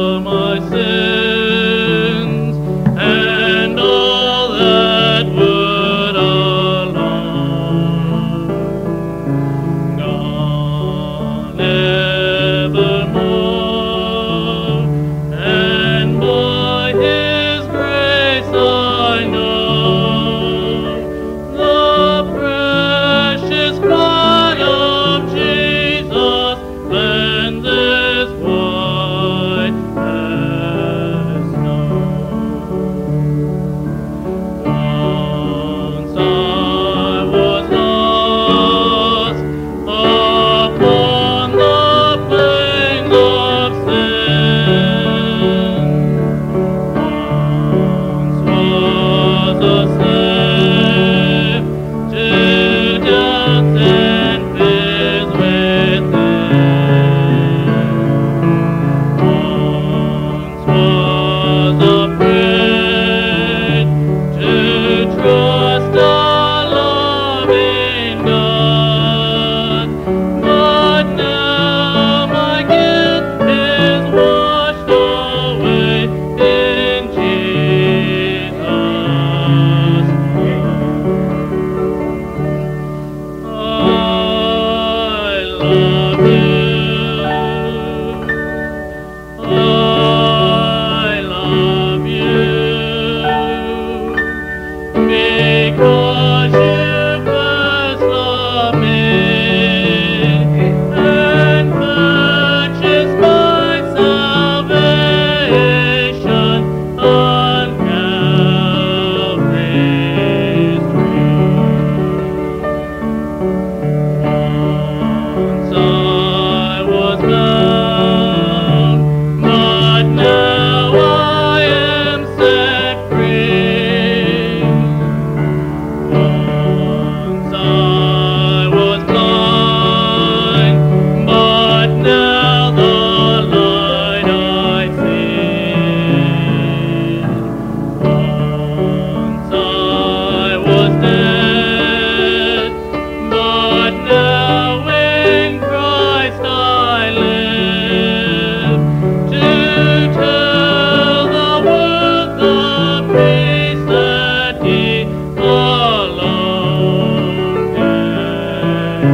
all my sins and all that would alone. Gone evermore, and by His grace I know the precious blood of Jesus cleanses white as snow. Once I was lost upon the plains of sin. Once was a slave to death and fears within. Once was afraid to trust a loving God, but now my guilt is washed away in Jesus' blood. I love you. I love you because you first loved me and purchased my salvation on Calvary's tree. Once I was bound, but now I am set free. Once I was blind, but now the light I see. Once I was dead, but now in Christ I live to tell the world the peace that He alone can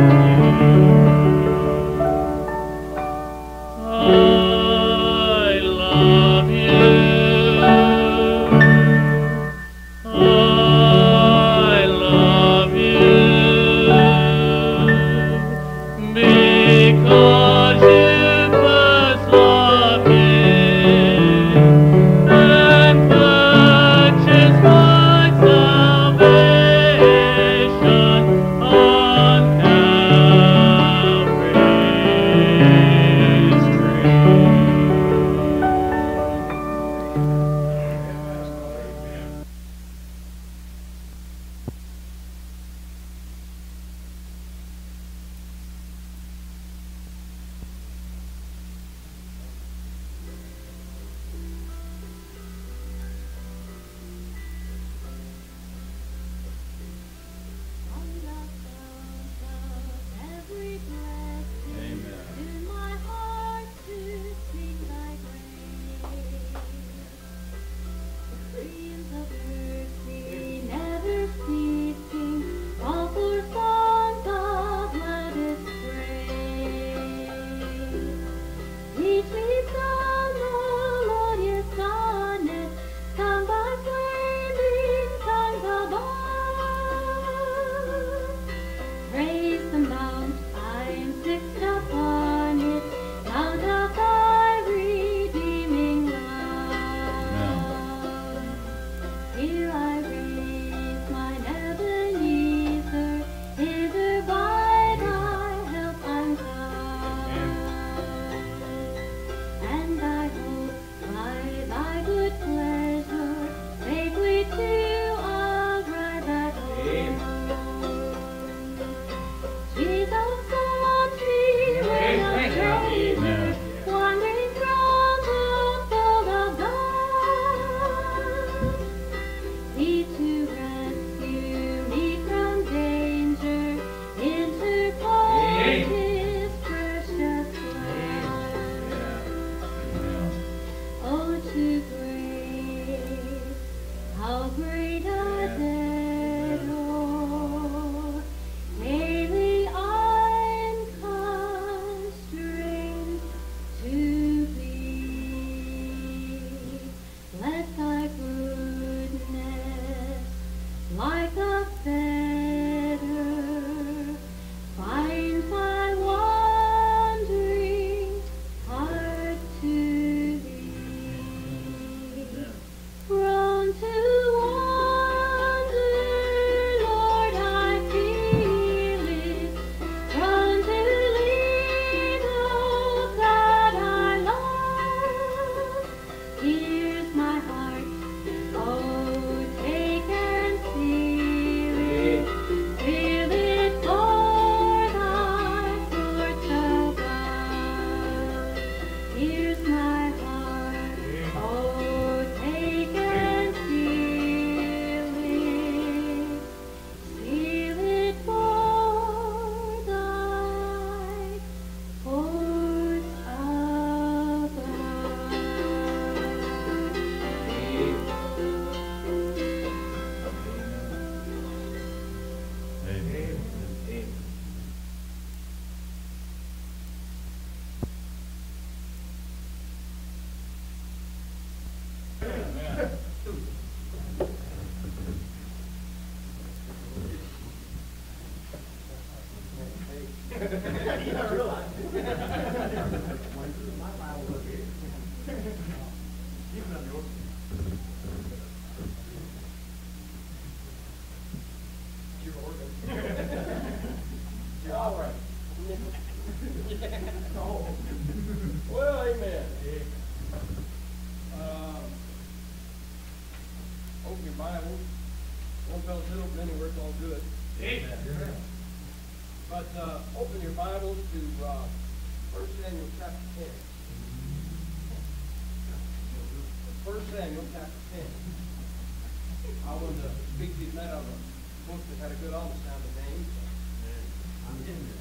give. I love you. I love you because you first loved me and purchased my salvation on Calvary's tree. great a day, Lord. Daily I'm constrained to be. Let thy goodness, like a fetter, find my wandering heart to thee. Prone to wander, Lord, I feel it. Prone to leave those that I love. Here's my heart, oh, take and seal it. Seal it for thy courts above. Here's my heart, oh, take and seal it. Seal it for thy courts above. Well, amen. Open your Bible. One fellow's little, but anywhere it's all good. But open your Bibles to 1 Samuel chapter 10. 1 Samuel chapter 10. I wanted to speak to you tonight of a book that had a good almost sounding name. I'm getting there.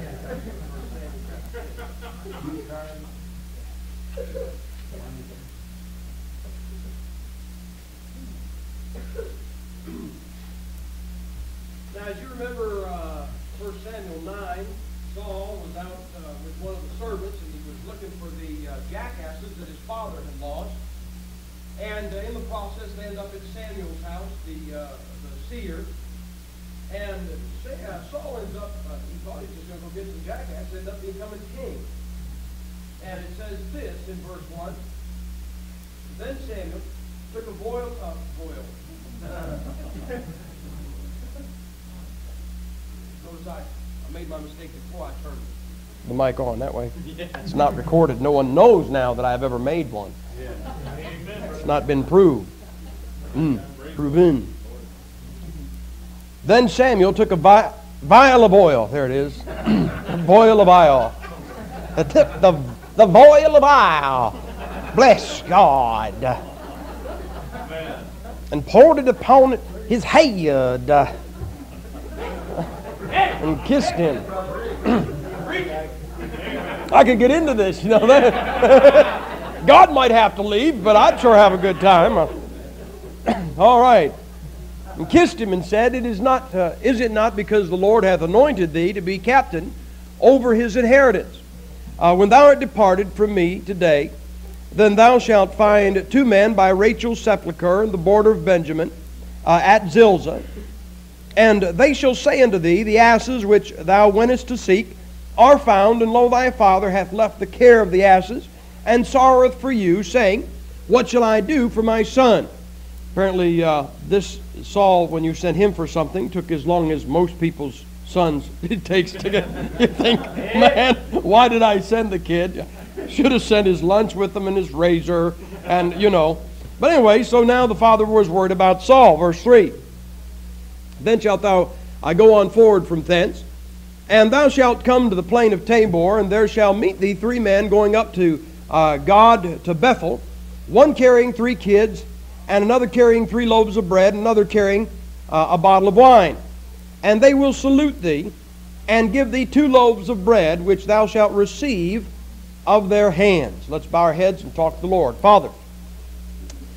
Now, as you remember, 1 Samuel 9, Saul was out with one of the servants, and he was looking for the jackasses that his father had lost. And in the process, they end up at Samuel's house, the seer. And Saul ends up, he thought he was just going to go get some jackasses, ends up becoming king. And it says this in verse 1. Then Samuel took a boil. Notice I made my mistake before I turned the mic on that way. It's not recorded. No one knows now that I've ever made one. It's not been proved. Proven. Then Samuel took a vial of oil. There it is. A boil of oil. The boil of oil. Bless God. And poured it upon his head. And kissed him. I could get into this, you know. God might have to leave, but I'd sure have a good time. All right. And kissed him and said, is it not because the Lord hath anointed thee to be captain over his inheritance? When thou art departed from me today, then thou shalt find 2 men by Rachel's sepulchre in the border of Benjamin at Zilzah. And they shall say unto thee, the asses which thou wentest to seek are found, and lo, thy father hath left the care of the asses, and sorroweth for you, saying, what shall I do for my son? Apparently, this Saul, when you sent him for something, took as long as most people's sons it takes to get. You think, man, why did I send the kid? Should have sent his lunch with him and his razor, and you know. But anyway, so now the father was worried about Saul. Verse 3. Then shalt thou, I go on forward from thence, and thou shalt come to the plain of Tabor, and there shall meet thee 3 men going up to God to Bethel, one carrying 3 kids, and another carrying 3 loaves of bread, and another carrying a bottle of wine. And they will salute thee, and give thee 2 loaves of bread, which thou shalt receive of their hands. Let's bow our heads and talk to the Lord. Father,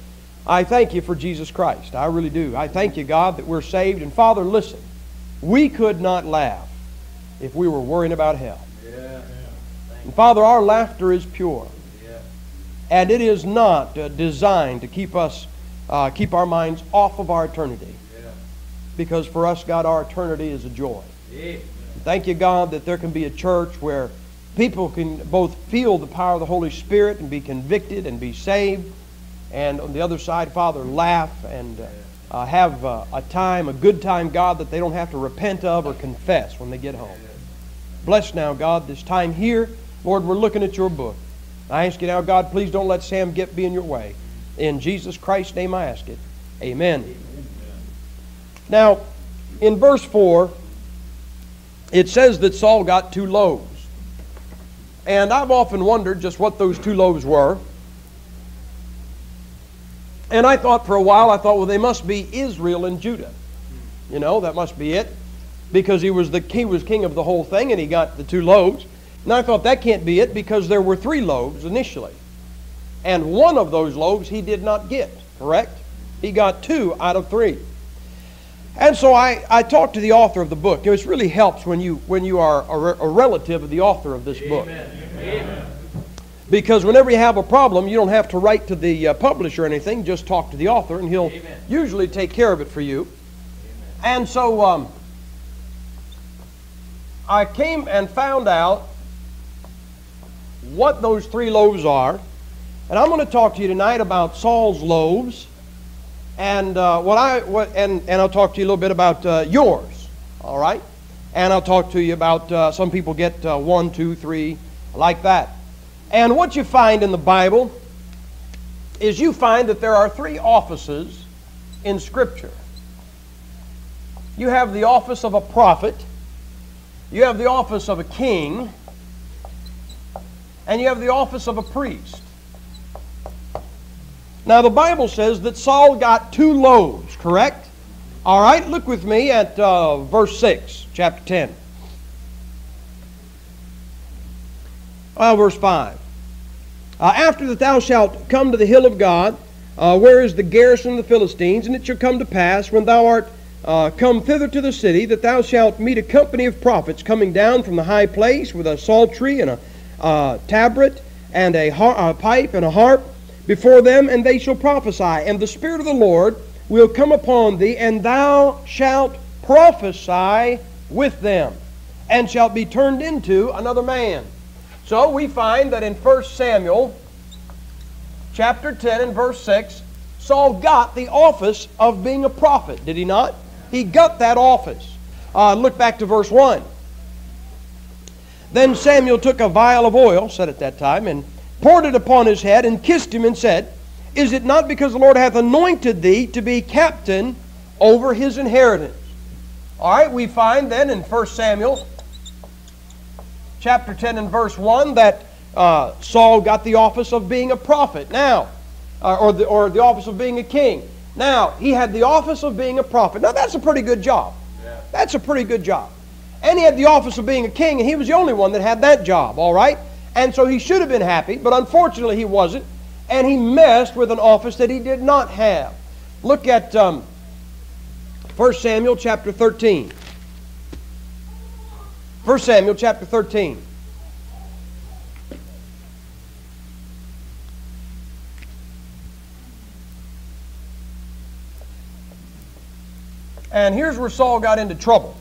I thank you for Jesus Christ. I really do. I thank you, God, that we're saved. And Father, listen, we could not laugh if we were worrying about hell. And Father, our laughter is pure. And it is not designed to keep our minds off of our eternity. Because for us, God, our eternity is a joy. Thank you, God, that there can be a church where people can both feel the power of the Holy Spirit and be convicted and be saved. And on the other side, Father, laugh and have a good time, God, that they don't have to repent of or confess when they get home. Bless now, God, this time here. Lord, we're looking at your book. I ask you now, God, please don't let Sam Gipp be in your way. In Jesus Christ's name I ask it. Amen. Now, in verse 4, it says that Saul got 2 loaves. And I've often wondered just what those 2 loaves were. And I thought for a while, well, they must be Israel and Judah. You know, that must be it. Because he was king of the whole thing, and he got the 2 loaves. And I thought that can't be it, because there were 3 loaves initially. And one of those loaves he did not get, correct? He got 2 out of 3. And so I talked to the author of the book. It really helps when you are a relative of the author of this book. Amen. Because whenever you have a problem, you don't have to write to the publisher or anything. Just talk to the author, and he'll usually take care of it for you. And so I came and found out what those 3 loaves are. And I'm going to talk to you tonight about Saul's loaves. And and I'll talk to you a little bit about yours, all right? And I'll talk to you about some people get 1, 2, 3, like that. And what you find in the Bible is you find that there are 3 offices in Scripture. You have the office of a prophet, you have the office of a king, and you have the office of a priest. Now, the Bible says that Saul got 2 loaves, correct? All right, look with me at verse 6, chapter 10. Well, verse 5. After that thou shalt come to the hill of God, where is the garrison of the Philistines, and it shall come to pass, when thou art come thither to the city, that thou shalt meet a company of prophets coming down from the high place with a psaltery and a tabret and a pipe and a harp before them, and they shall prophesy. And the Spirit of the Lord will come upon thee, and thou shalt prophesy with them, and shalt be turned into another man. So we find that in 1 Samuel chapter 10 and verse 6, Saul got the office of being a prophet, did he not? He got that office. Look back to verse 1. Then Samuel took a vial of oil, said at that time, and poured it upon his head, and kissed him, and said, Is it not because the Lord hath anointed thee to be captain over his inheritance? All right, we find then in 1 Samuel chapter 10 and verse 1 that Saul got the office of being a prophet. Now, or the office of being a king. Now, he had the office of being a prophet. Now, that's a pretty good job. That's a pretty good job. And he had the office of being a king, and he was the only one that had that job, all right? And so he should have been happy, but unfortunately he wasn't. And he messed with an office that he did not have. Look at 1 Samuel chapter 13. 1 Samuel chapter 13. And here's where Saul got into trouble.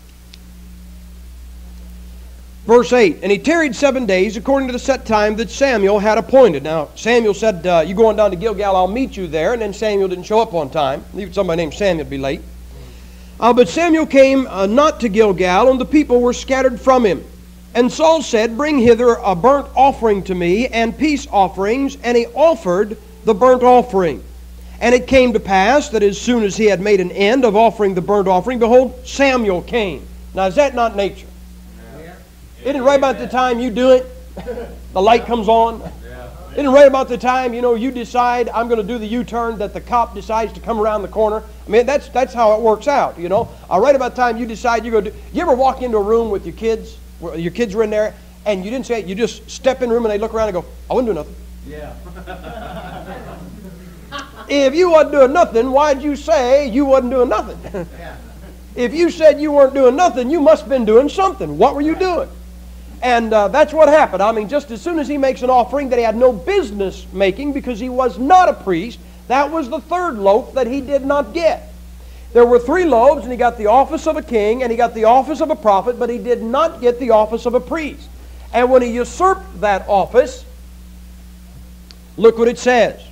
Verse 8, and he tarried 7 days according to the set time that Samuel had appointed. Now, Samuel said, you going down to Gilgal, I'll meet you there. And then Samuel didn't show up on time. Even somebody named Samuel would be late. But Samuel came not to Gilgal, and the people were scattered from him. And Saul said, Bring hither a burnt offering to me, and peace offerings. And he offered the burnt offering. And it came to pass that as soon as he had made an end of offering the burnt offering, behold, Samuel came. Now, is that not nature? Isn't it right about the time you do it, the light comes on? Isn't it right about the time, you decide, I'm going to do the U-turn, that the cop decides to come around the corner? I mean, that's how it works out, Right about the time you decide you're going to do... You ever walk into a room with your kids were in there, and you didn't say it, you just step in the room and they look around and go, I wouldn't do nothing. Yeah. If you wasn't doing nothing, why'd you say you wasn't doing nothing? If you said you weren't doing nothing, you must have been doing something. What were you doing? And that's what happened. I mean, just as soon as he makes an offering that he had no business making because he was not a priest, that was the third loaf that he did not get. There were 3 loaves, and he got the office of a king, and he got the office of a prophet, but he did not get the office of a priest. And when he usurped that office, look what it says.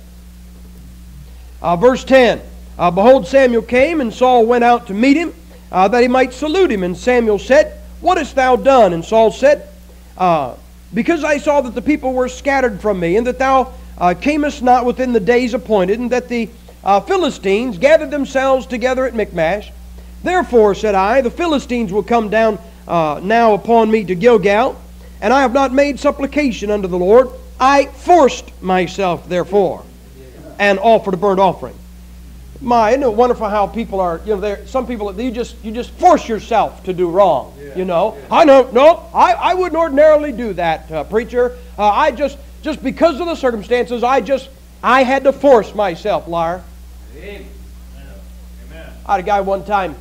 Verse 10, Behold, Samuel came, and Saul went out to meet him, that he might salute him. And Samuel said, What hast thou done? And Saul said, Because I saw that the people were scattered from me, and that thou camest not within the days appointed, and that the Philistines gathered themselves together at Michmash. Therefore, said I, the Philistines will come down now upon me to Gilgal, and I have not made supplication unto the Lord. I forced myself, therefore, and offered a burnt offering. Isn't it wonderful how people are, there some people, you just force yourself to do wrong, I know, no, I wouldn't ordinarily do that, preacher. I just because of the circumstances, I had to force myself, liar. Amen. I had a guy one time,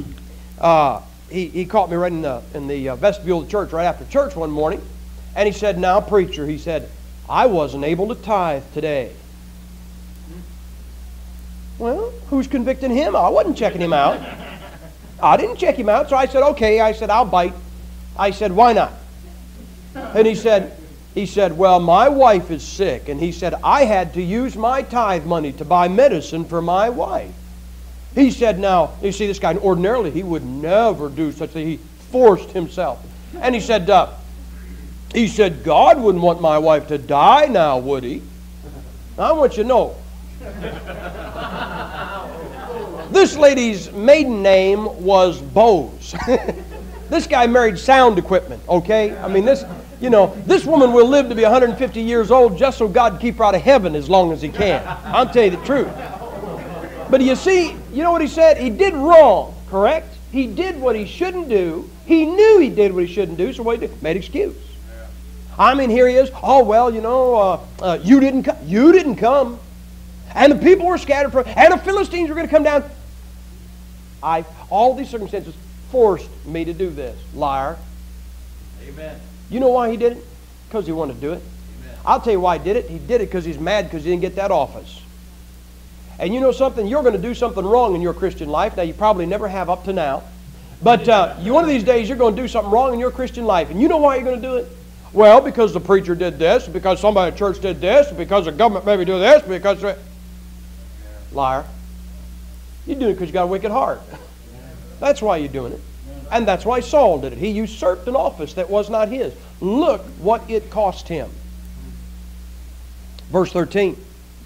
he caught me right in the vestibule of the church right after church one morning, and he said, Now, preacher, he said, I wasn't able to tithe today. Well, who's convicting him? I wasn't checking him out. I didn't check him out, so I said, okay. I said, I'll bite. I said, why not? And he said, well, my wife is sick. And he said, I had to use my tithe money to buy medicine for my wife. He said, now, you see, this guy, ordinarily, he would never do such a thing. He forced himself. And he said, God wouldn't want my wife to die now, would he? I want you to know. This lady's maiden name was Bose. This guy married sound equipment, okay? I mean, this woman will live to be 150 years old just so God can keep her out of heaven as long as he can. I'll tell you the truth. But you see, you know what he said? He did wrong, correct? He did what he shouldn't do. He knew he did what he shouldn't do, so what did he do? Made excuse. I mean, here he is. Oh, well, you didn't come. You didn't come. And the people were scattered from, and the Philistines were going to come down. All these circumstances forced me to do this. Liar. Amen. You know why he did it? Because he wanted to do it. Amen. I'll tell you why he did it. He did it because he's mad because he didn't get that office. And you know something? You're going to do something wrong in your Christian life. Now, you probably never have up to now. But one of these days, you're going to do something wrong in your Christian life. And you know why you're going to do it? Well, because the preacher did this, because somebody at church did this, because the government maybe do this, because... Liar. You're doing it because you got a wicked heart. That's why you're doing it. And that's why Saul did it. He usurped an office that was not his. Look what it cost him. Verse 13.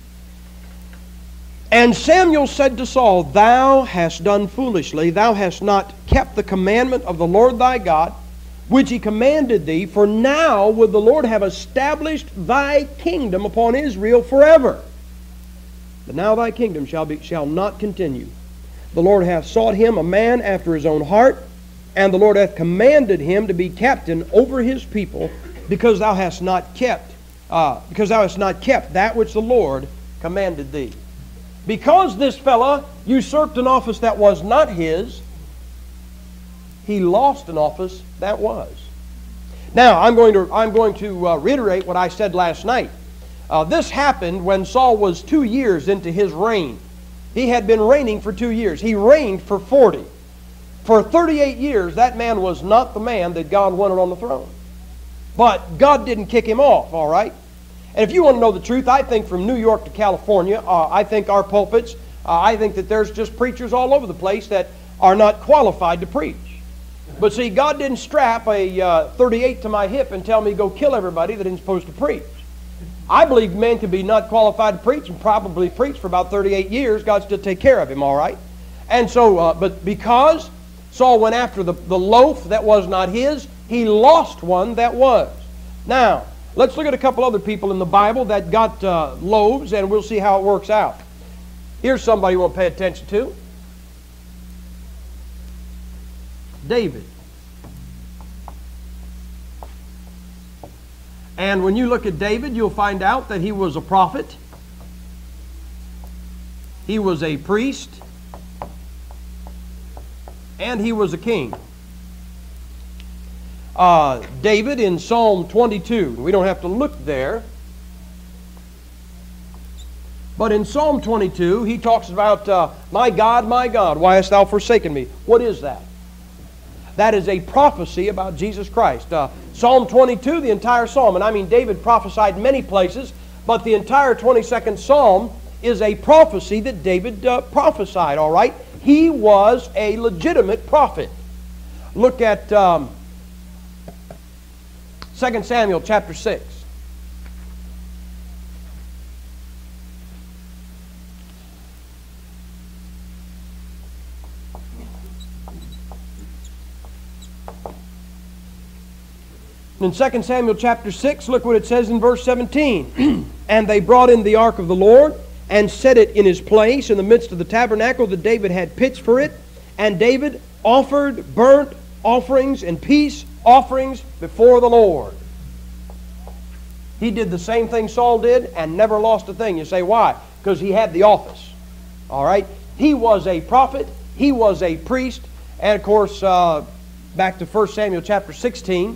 And Samuel said to Saul, Thou hast done foolishly. Thou hast not kept the commandment of the Lord thy God, which he commanded thee. For now would the Lord have established thy kingdom upon Israel forever. But now thy kingdom shall not continue. The Lord hath sought him a man after his own heart, and the Lord hath commanded him to be captain over his people, because thou hast not kept that which the Lord commanded thee. Because this fella usurped an office that was not his, he lost an office that was. Now I'm going to reiterate what I said last night. This happened when Saul was 2 years into his reign. He had been reigning for 2 years. He reigned for 40. For 38 years, that man was not the man that God wanted on the throne. But God didn't kick him off, all right? And if you want to know the truth, I think from New York to California, I think our pulpits, I think that there's just preachers all over the place that are not qualified to preach. But see, God didn't strap a 38 to my hip and tell me to go kill everybody that isn't supposed to preach. I believe man can be not qualified to preach and probably preach for about 38 years. God still take care of him, all right? And so, but because Saul went after the loaf that was not his, he lost one that was. Now, let's look at a couple other people in the Bible that got loaves, and we'll see how it works out. Here's somebody you want to pay attention to. David. And when you look at David, you'll find out that he was a prophet. he was a priest, and he was a king. David in Psalm 22, we don't have to look there, but in Psalm 22 he talks about, my God, why hast thou forsaken me? What is that? That is a prophecy about Jesus Christ. Psalm 22, the entire psalm, and I mean David prophesied many places, but the entire 22nd psalm is a prophecy that David prophesied, all right? He was a legitimate prophet. Look at 2 Samuel chapter 6. In 2 Samuel chapter 6, look what it says in verse 17. And they brought in the ark of the Lord, and set it in his place in the midst of the tabernacle that David had pitched for it. And David offered burnt offerings and peace offerings before the Lord. He did the same thing Saul did and never lost a thing. You say, why? Because he had the office. All right? He was a prophet. He was a priest. And of course, back to 1 Samuel chapter 16.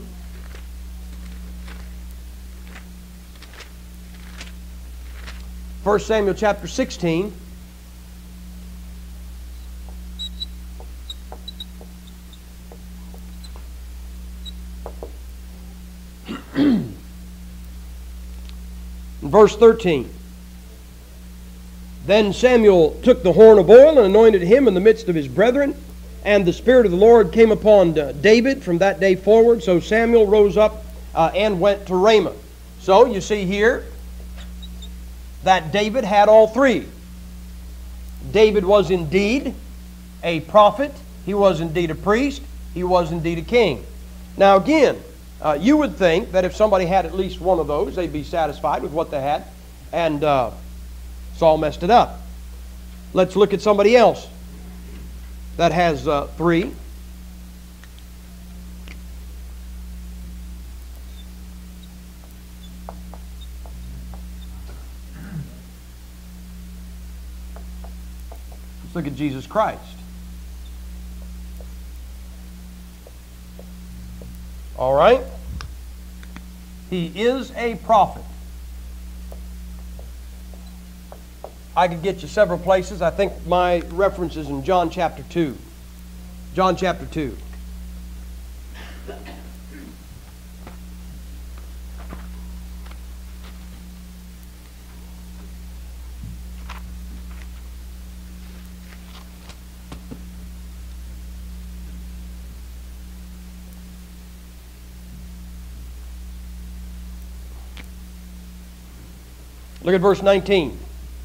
1 Samuel chapter 16. Verse 13. Then Samuel took the horn of oil and anointed him in the midst of his brethren, and the Spirit of the Lord came upon David from that day forward. So Samuel rose up and went to Ramah. So you see here that David had all three. David was indeed a prophet. He was indeed a priest. He was indeed a king. Now again, you would think that if somebody had at least one of those, they'd be satisfied with what they had. And Saul messed it up. Let's look at somebody else that has three. Look at Jesus Christ. All right? He is a prophet. I could get you several places. I think my reference is in John chapter 2. John chapter 2. Look at verse 19.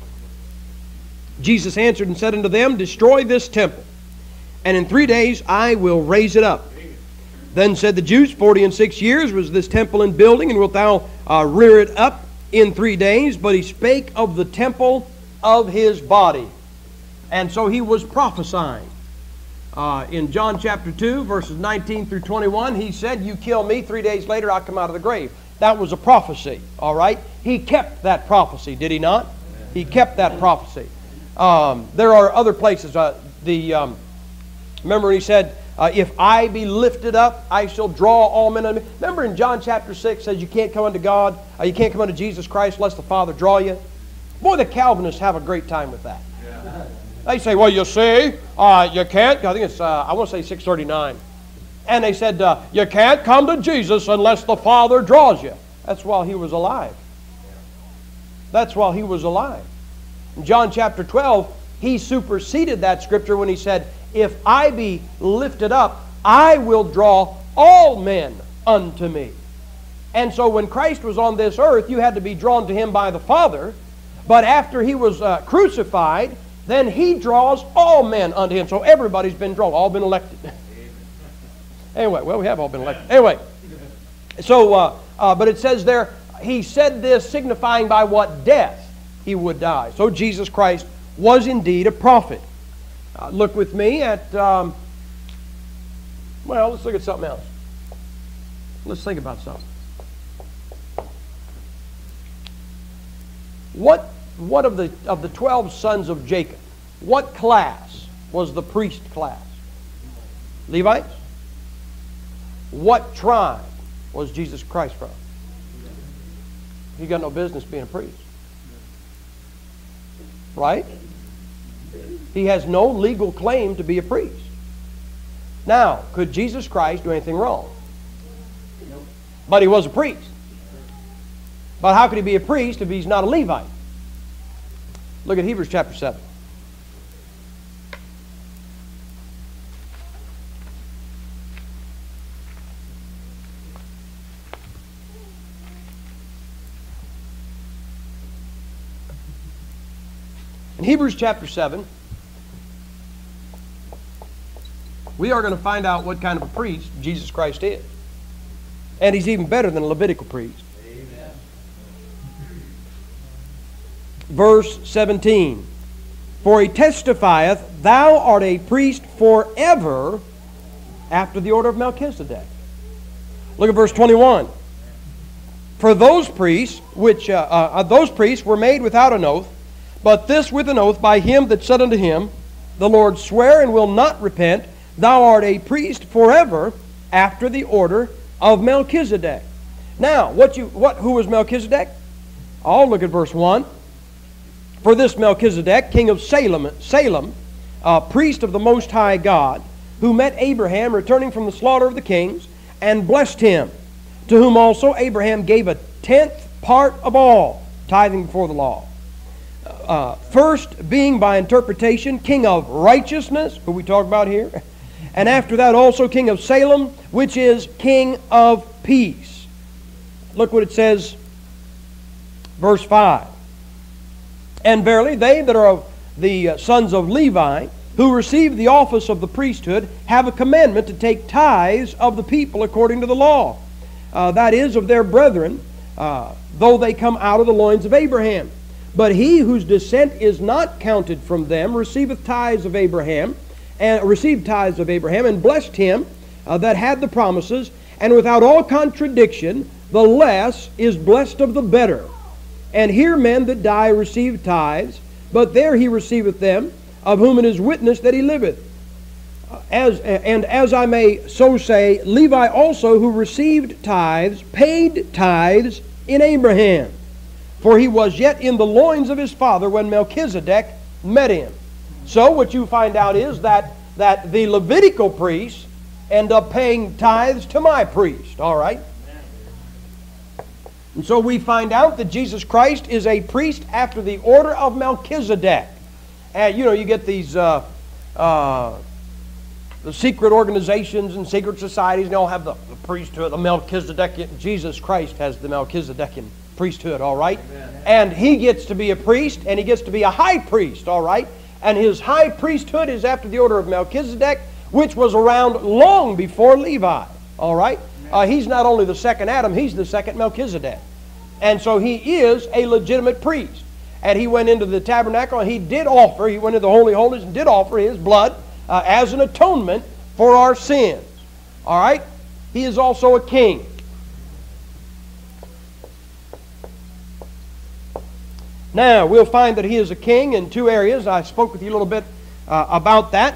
Jesus answered and said unto them, destroy this temple, and in 3 days I will raise it up. Then said the Jews, 46 years was this temple in building, and wilt thou rear it up in 3 days? But he spake of the temple of his body. And so he was prophesying. In John chapter 2, verses 19 through 21, he said, you kill me, 3 days later I'll come out of the grave. That was a prophecy, all right? He kept that prophecy, did he not? He kept that prophecy. There are other places. Remember he said, if I be lifted up, I shall draw all men unto me. Remember in John chapter 6 says you can't come unto God, you can't come unto Jesus Christ unless the Father draw you. Boy, the Calvinists have a great time with that. Yeah. They say, well, you see, you can't. I think it's, I want to say 639. And they said, you can't come to Jesus unless the Father draws you. That's while he was alive. That's while he was alive. In John chapter 12, he superseded that scripture when he said, if I be lifted up, I will draw all men unto me. And so when Christ was on this earth, you had to be drawn to him by the Father. But after he was crucified, then he draws all men unto him. So everybody's been drawn, all been elected. Anyway, well, we have all been elected. Anyway, so, but it says there, he said this signifying by what death he would die. So Jesus Christ was indeed a prophet. Look with me at, well, let's look at something else. Let's think about something. What what of the 12 sons of Jacob, what class was the priest class? Levites? What tribe was Jesus Christ from? He got no business being a priest. Right? He has no legal claim to be a priest. Now, could Jesus Christ do anything wrong? But he was a priest. But how could he be a priest if he's not a Levite? Look at Hebrews chapter 7. In Hebrews chapter 7, we are going to find out what kind of a priest Jesus Christ is. And he's even better than a Levitical priest. Amen. Verse 17. For he testifieth, thou art a priest forever after the order of Melchizedek. Look at verse 21. For those priests were made without an oath, but this with an oath by him that said unto him, the Lord sware and will not repent, thou art a priest forever after the order of Melchizedek. Now, who was Melchizedek? Oh, look at verse 1. For this Melchizedek, king of Salem, priest of the Most High God, who met Abraham returning from the slaughter of the kings, and blessed him, to whom also Abraham gave a tenth part of all, tithing before the law. First being by interpretation king of righteousness, who we talk about here, and after that also king of Salem, which is king of peace. Look what it says, verse 5. And verily they that are of the sons of Levi, who receive the office of the priesthood, have a commandment to take tithes of the people according to the law, that is, of their brethren, though they come out of the loins of Abraham. But he whose descent is not counted from them received tithes of Abraham, and blessed him that had the promises, and without all contradiction, the less is blessed of the better. And here men that die receive tithes, but there he receiveth them, of whom it is witness that he liveth. As I may so say, Levi also, who received tithes, paid tithes in Abraham. For he was yet in the loins of his father when Melchizedek met him. So what you find out is that the Levitical priests end up paying tithes to my priest. All right? And so we find out that Jesus Christ is a priest after the order of Melchizedek. And you get these the secret organizations and secret societies, and they all have the priesthood, the Melchizedekian. Jesus Christ has the Melchizedekian priesthood, all right? Amen. And he gets to be a priest, and he gets to be a high priest, all right? And his high priesthood is after the order of Melchizedek, which was around long before Levi, all right? He's not only the second Adam, he's the second Melchizedek. And so he is a legitimate priest. And he went into the tabernacle, and he went into the Holy Holies and did offer his blood as an atonement for our sins, all right? He is also a king. Now, we'll find that he is a king in two areas. I spoke with you a little bit about that.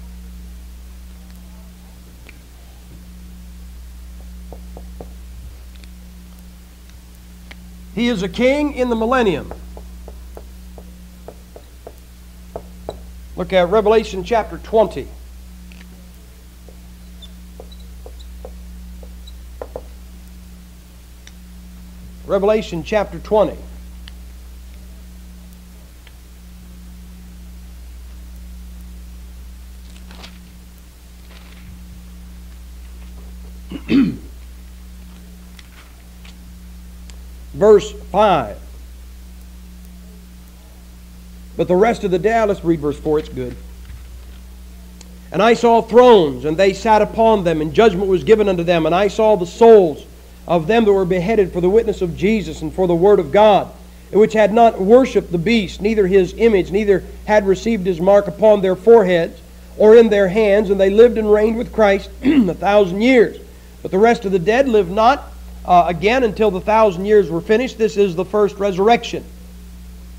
He is a king in the millennium. Look at Revelation chapter 20. Revelation chapter 20. Verse 5. But the rest of the day, let's read verse 4, it's good. And I saw thrones, and they sat upon them, and judgment was given unto them. And I saw the souls of them that were beheaded for the witness of Jesus and for the word of God, which had not worshipped the beast, neither his image, neither had received his mark upon their foreheads or in their hands. And they lived and reigned with Christ 1,000 years. But the rest of the dead lived not again until the 1,000 years were finished. This is the first resurrection.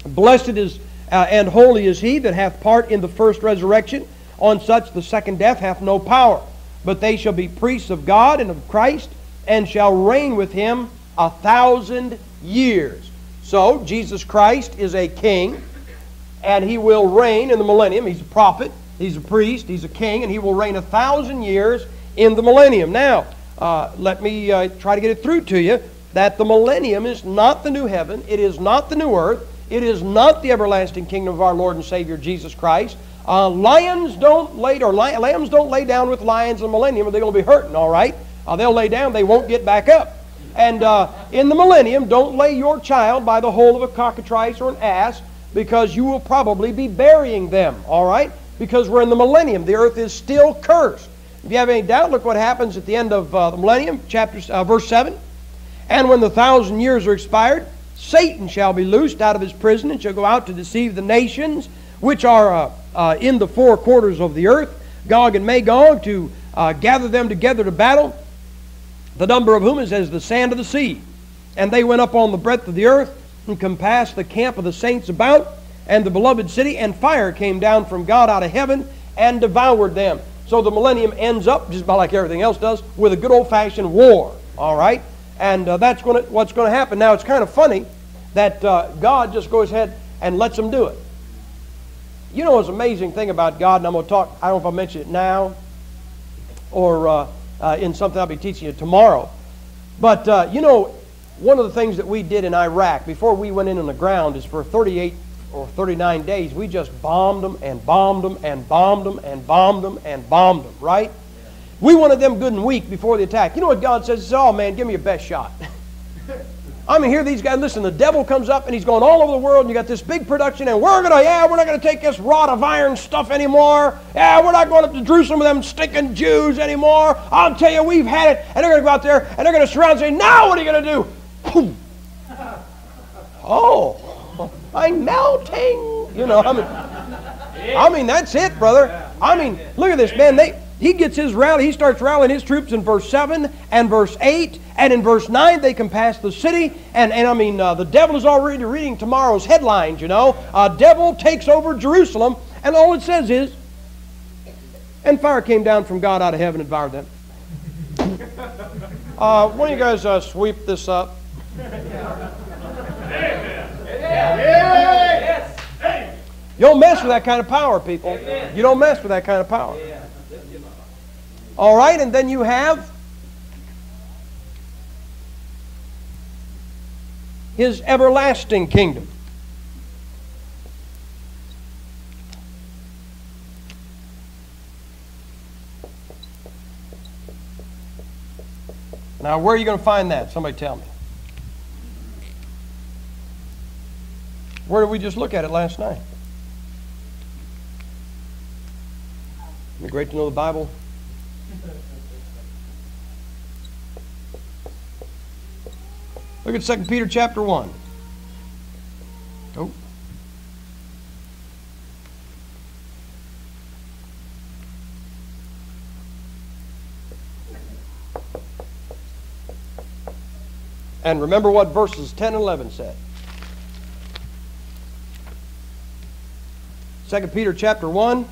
Blessed is and holy is he that hath part in the first resurrection. On such the second death hath no power. But they shall be priests of God and of Christ, and shall reign with him 1,000 years. So, Jesus Christ is a king, and he will reign in the millennium. He's a prophet, he's a priest, he's a king, and he will reign 1,000 years in the millennium. Now, let me try to get it through to you that the millennium is not the new heaven, it is not the new earth, it is not the everlasting kingdom of our Lord and Savior Jesus Christ. Lambs don't lay down with lions in the millennium, or they're going to be hurting, all right? They'll lay down, they won't get back up. And in the millennium, don't lay your child by the hole of a cockatrice or an ass, because you will probably be burying them, all right? Because we're in the millennium. The earth is still cursed. If you have any doubt, look what happens at the end of the millennium, verse 7. And when the 1,000 years are expired, Satan shall be loosed out of his prison, and shall go out to deceive the nations which are in the four quarters of the earth, Gog and Magog, to gather them together to battle, the number of whom is as the sand of the sea. And they went up on the breadth of the earth, and compassed the camp of the saints about, and the beloved city, and fire came down from God out of heaven, and devoured them. So the millennium ends up, just about like everything else does, with a good old-fashioned war, all right? And that's what's going to happen. Now, it's kind of funny that God just goes ahead and lets them do it. You know what's an amazing thing about God, and I'm going to talk, I don't know if I mention it now or in something I'll be teaching you tomorrow. But, you know, one of the things that we did in Iraq before we went in on the ground is for 38 or 39 days, we just bombed them and bombed them and bombed them and bombed them and bombed them, right? We wanted them good and weak before the attack. You know what God says? He says, oh man, give me your best shot. I mean, here these guys, listen, the devil comes up and he's going all over the world, and you got this big production, and we're not going to take this rod of iron stuff anymore. Yeah, we're not going up to Jerusalem with them stinking Jews anymore. I'll tell you, we've had it. And they're going to go out there, and they're going to surround and say, now what are you going to do? Boom. Oh, I'm melting. You know, I mean, that's it, brother. I mean, look at this, man. He gets his rally. He starts rallying his troops in verse 7 and verse 8. And in verse 9, they compass the city. And I mean, the devil is already reading tomorrow's headlines, you know. Devil takes over Jerusalem. And all it says is, and fire came down from God out of heaven and devoured them. Why don't you guys sweep this up? You don't mess with that kind of power, people. You don't mess with that kind of power. All right, and then you have his everlasting kingdom. Now, where are you going to find that? Somebody tell me. Where did we just look at it last night? Isn't it great to know the Bible? Look at 2 Peter chapter 1. Oh. And remember what verses 10 and 11 said. 2 Peter chapter 1.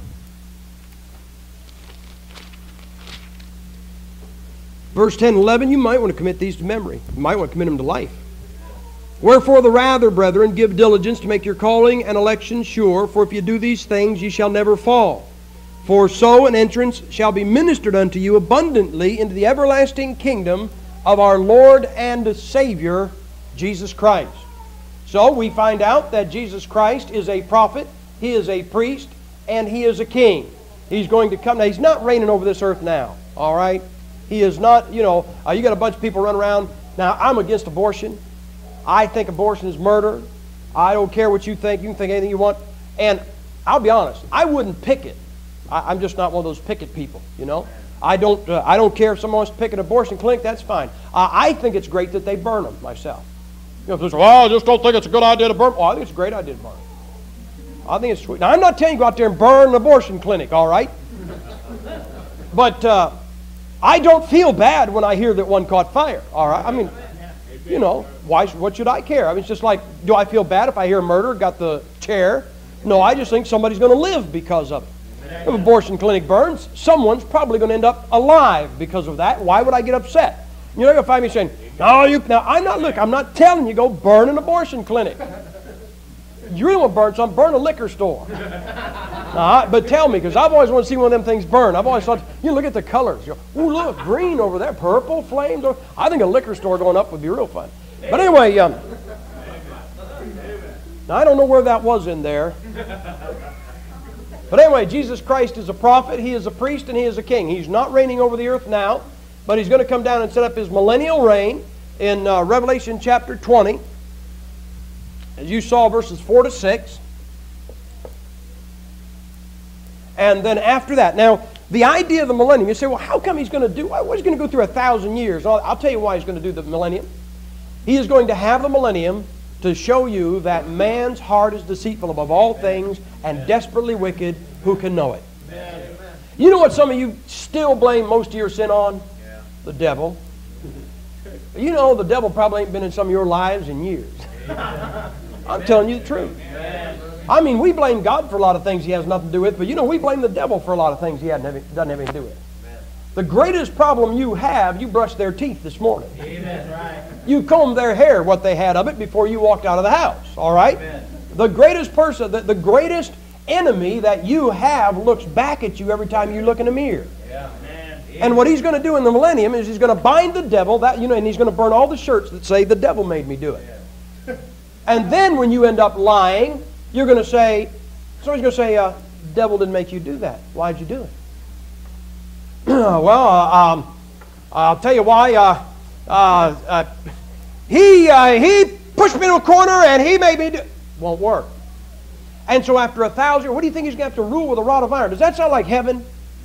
Verse 10 and 11, you might want to commit these to memory. You might want to commit them to life. Wherefore the rather, brethren, give diligence to make your calling and election sure, for if you do these things, ye shall never fall. For so an entrance shall be ministered unto you abundantly into the everlasting kingdom of our Lord and Savior, Jesus Christ. So we find out that Jesus Christ is a prophet, he is a priest, and he is a king. He's going to come. Now, he's not reigning over this earth now, all right? He is not, you know, you got a bunch of people running around. Now, I'm against abortion. I think abortion is murder. I don't care what you think. You can think anything you want. And I'll be honest, I wouldn't pick it. I'm just not one of those picket people, you know. I don't care if someone wants to pick an abortion clinic, that's fine. I think it's great that they burn them myself. You know, people say, well, I just don't think it's a good idea to burn them. Well, I think it's a great idea to burn them. I think it's sweet. Now, I'm not telling you to go out there and burn an abortion clinic, all right? But I don't feel bad when I hear that one caught fire, all right? I mean, You know, what should I care? I mean, it's just like, do I feel bad if I hear murder, got the chair? No, I just think somebody's going to live because of it. If an abortion clinic burns, someone's probably going to end up alive because of that. Why would I get upset? You're not going to find me saying, no, now I'm not telling you go burn an abortion clinic. You really want to burn something, burn a liquor store. But tell me, because I've always wanted to see one of them things burn. I've always thought, look at the colors. You go, ooh, look, green over there, purple, flames. I think a liquor store going up would be real fun. But anyway, now I don't know where that was in there. But anyway, Jesus Christ is a prophet, He is a priest, and He is a king. He's not reigning over the earth now, but He's going to come down and set up His millennial reign in Revelation chapter 20. As you saw, verses 4 to 6. And then after that, now, the idea of the millennium, you say, well, how come He's going to do, why is He going to go through 1,000 years? I'll tell you why He's going to do the millennium. He is going to have the millennium to show you that man's heart is deceitful above all things and desperately wicked. Who can know it? Amen. You know what some of you still blame most of your sin on? Yeah. The devil. You know the devil probably ain't been in some of your lives in years. I'm telling you the truth. I mean, we blame God for a lot of things He has nothing to do with, but you know, we blame the devil for a lot of things He doesn't have anything to do with. The greatest problem you have, you brushed their teeth this morning. Amen. You combed their hair, what they had of it, before you walked out of the house. All right? Amen. The greatest person, the greatest enemy that you have looks back at you every time you look in a mirror. Yeah. And what He's going to do in the millennium is He's going to bind the devil, and He's going to burn all the shirts that say, the devil made me do it. Yeah. And then when you end up lying, you're going to say, somebody's going to say, devil didn't make you do that. Why'd you do it? Well, I'll tell you why. He pushed me to a corner and he made me do it. Won't work. And so after 1,000, what do you think He's going to have to rule with a rod of iron? Does that sound like heaven?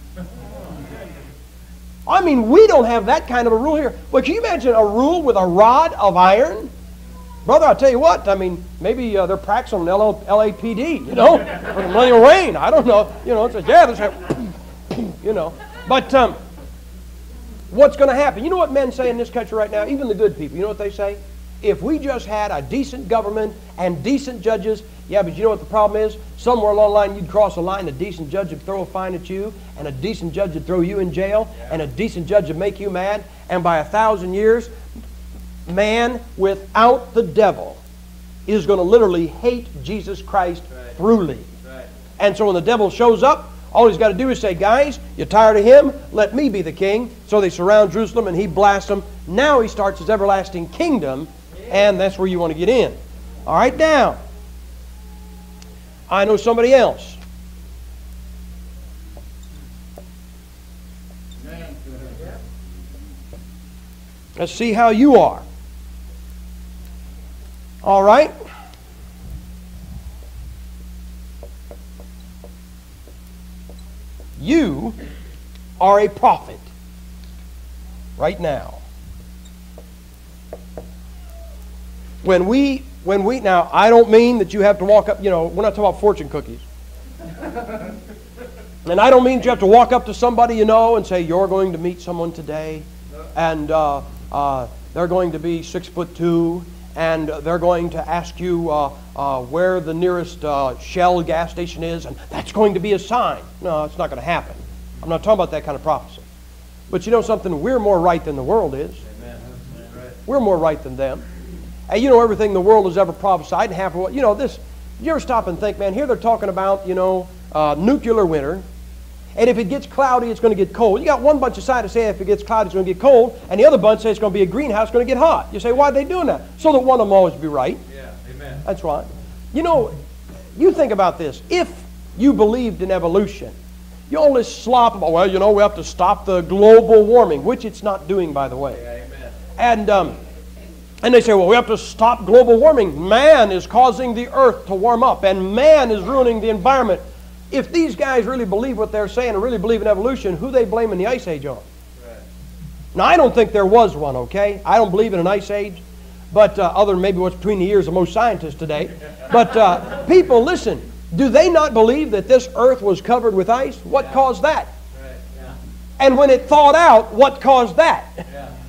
I mean, we don't have that kind of a rule here. Well, can you imagine a rule with a rod of iron? Brother, I'll tell you what, I mean, maybe they're practicing on LAPD, or the millennial reign. I don't know. It's like, yeah, there's But what's going to happen? You know what men say in this country right now? Even the good people. You know what they say? If we just had a decent government and decent judges, yeah, but you know what the problem is? Somewhere along the line you'd cross a line, a decent judge would throw a fine at you, and a decent judge would throw you in jail, and a decent judge would make you mad, and by 1,000 years, man without the devil is going to literally hate Jesus Christ throughly. Right. And so when the devil shows up, all he's got to do is say, guys, you're tired of him? Let me be the king. So they surround Jerusalem and he blasts them. Now he starts his everlasting kingdom, and that's where you want to get in. All right, now, I know somebody else. Let's see how you are. All right. You are a prophet right now. When we now, I don't mean that you have to walk up, we're not talking about fortune cookies. And I don't mean that you have to walk up to somebody and say, you're going to meet someone today, and they're going to be 6'2", and they're going to ask you where the nearest Shell gas station is, and that's going to be a sign. No, it's not going to happen. I'm not talking about that kind of prophecy. But you know something? We're more right than the world is. Amen. We're more right than them. And you know everything the world has ever prophesied, and half of what, this, you ever stop and think, man, here they're talking about, nuclear winter. And if it gets cloudy, it's going to get cold. You got one bunch of scientists say if it gets cloudy, it's going to get cold, and the other bunch say it's going to be a greenhouse, it's going to get hot. You say, why are they doing that? So that one of them always be right. Yeah, amen. That's right. You think about this. If you believed in evolution, you always slop about, well, we have to stop the global warming, which it's not doing, by the way. Yeah, amen. And they say, well, we have to stop global warming. Man is causing the earth to warm up, and man is ruining the environment. If these guys really believe what they're saying and really believe in evolution, who they blaming the Ice Age on? Right. Now, I don't think there was one, okay? I don't believe in an Ice Age, but other than maybe what's between the ears of most scientists today. But people, listen, do they not believe that this earth was covered with ice? What caused that? Right. Yeah. And when it thawed out, what caused that? Yeah.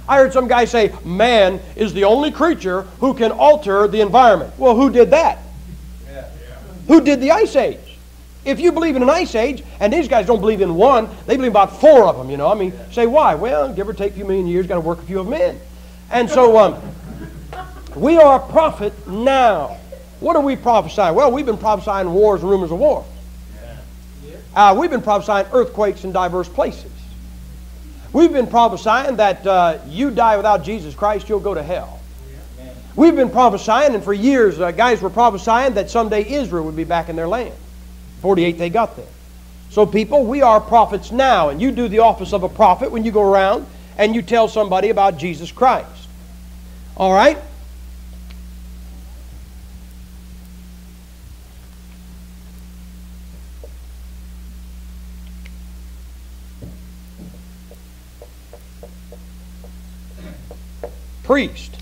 I heard some guy say, man is the only creature who can alter the environment. Well, who did that? Who did the Ice Age? If you believe in an Ice Age, and these guys don't believe in one, they believe about 4 of them, you know. I mean, say why? Well, give or take a few million years, got to work a few of them in. And so we are a prophet now. What are we prophesying? Well, we've been prophesying wars and rumors of war. We've been prophesying earthquakes in diverse places. We've been prophesying that you die without Jesus Christ, you'll go to hell. We've been prophesying, and for years guys were prophesying that someday Israel would be back in their land. 48 they got there. So people, we are prophets now, and you do the office of a prophet when you go around and you tell somebody about Jesus Christ. All right? Priest.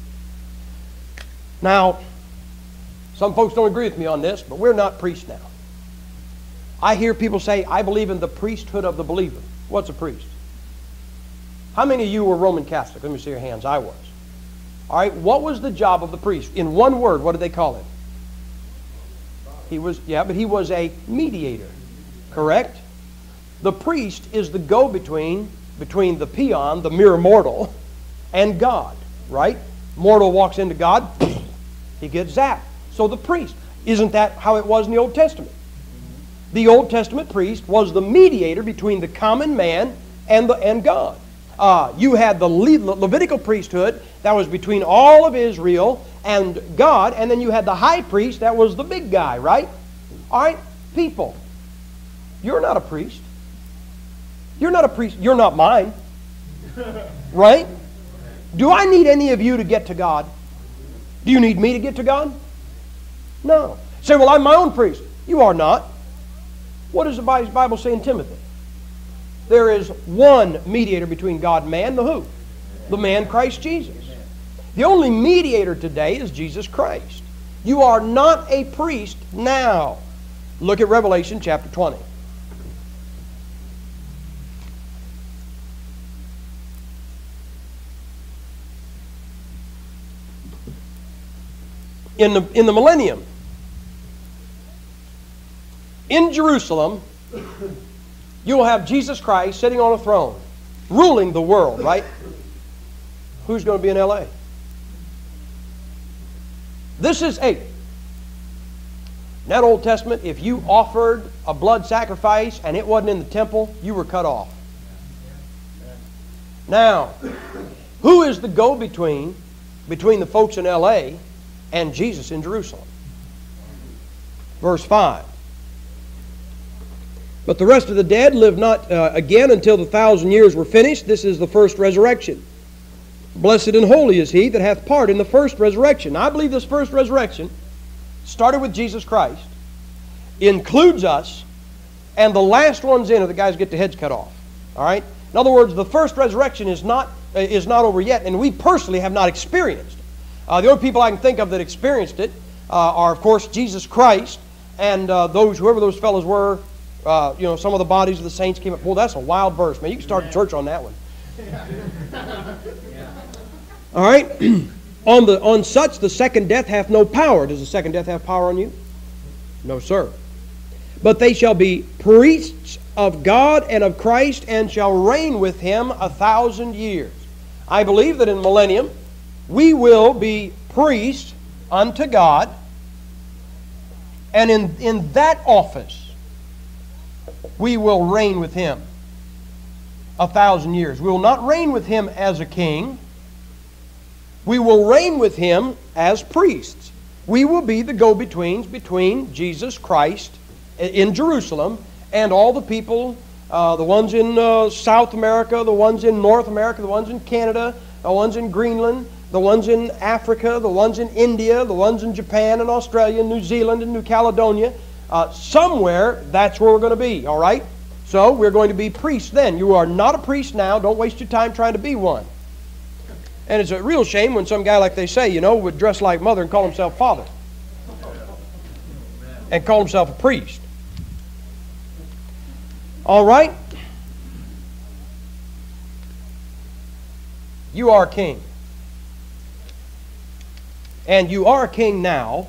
Now, some folks don't agree with me on this, but we're not priests now. I hear people say, I believe in the priesthood of the believer. What's a priest? How many of you were Roman Catholic? Let me see your hands. I was. All right, what was the job of the priest? In one word, what did they call him? He was a mediator, correct? The priest is the go-between between the peon, the mere mortal, and God, right? Mortal walks into God, he gets zapped. So the priest, isn't that how it was in the Old Testament? The Old Testament priest was the mediator between the common man and God. You had the Levitical priesthood that was between all of Israel and God, and then you had the high priest that was the big guy, right? All right, people, you're not a priest. You're not a priest. You're not mine, right? Do I need any of you to get to God? Do you need me to get to God? No. Say, well, I'm my own priest. You are not. What does the Bible say in Timothy? There is one mediator between God and man, the who? The man Christ Jesus. The only mediator today is Jesus Christ. You are not a priest now. Look at Revelation chapter 20. In the millennium, in Jerusalem, you will have Jesus Christ sitting on a throne, ruling the world, right? Who's going to be in L.A.? This is in that Old Testament, if you offered a blood sacrifice and it wasn't in the temple, you were cut off. Now, who is the go-between between the folks in L.A. and Jesus in Jerusalem? Verse 5. But the rest of the dead live not again until the 1,000 years were finished. This is the first resurrection. Blessed and holy is he that hath part in the first resurrection. Now, I believe this first resurrection started with Jesus Christ, includes us, and the last ones in are the guys who get their heads cut off. All right? In other words, the first resurrection is not over yet, and we personally have not experienced it. The only people I can think of that experienced it are, of course, Jesus Christ and whoever those fellows were. Some of the bodies of the saints came up. Well, that's a wild verse, man. You can start a church on that one. All right? On such the second death hath no power. Does the second death have power on you? No, sir. But they shall be priests of God and of Christ, and shall reign with him 1,000 years. I believe that in the millennium, we will be priests unto God, and in that office, we will reign with him 1,000 years. We will not reign with him as a king. We will reign with him as priests. We will be the go-betweens between Jesus Christ in Jerusalem and all the people, the ones in South America, the ones in North America, the ones in Canada, the ones in Greenland, the ones in Africa, the ones in India, the ones in Japan and Australia and New Zealand and New Caledonia. Somewhere, that's where we're going to be, all right? So, we're going to be priests then. You are not a priest now. Don't waste your time trying to be one. And it's a real shame when some guy, like they say, would dress like mother and call himself father. And call himself a priest. All right? You are king. And you are king now,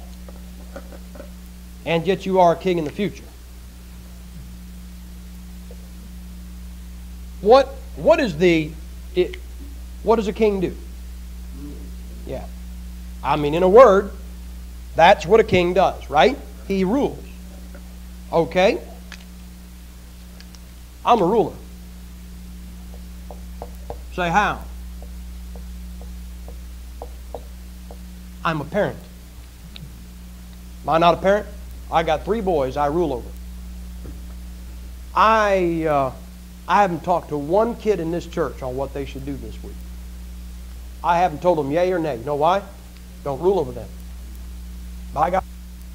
and yet you are a king in the future. What does a king do? Yeah. I mean, in a word, that's what a king does, right? He rules. Okay? I'm a ruler. Say how? I'm a parent. Am I not a parent? I got 3 boys I rule over. I haven't talked to one kid in this church on what they should do this week. I haven't told them yay or nay. You know why? Don't rule over them. By God.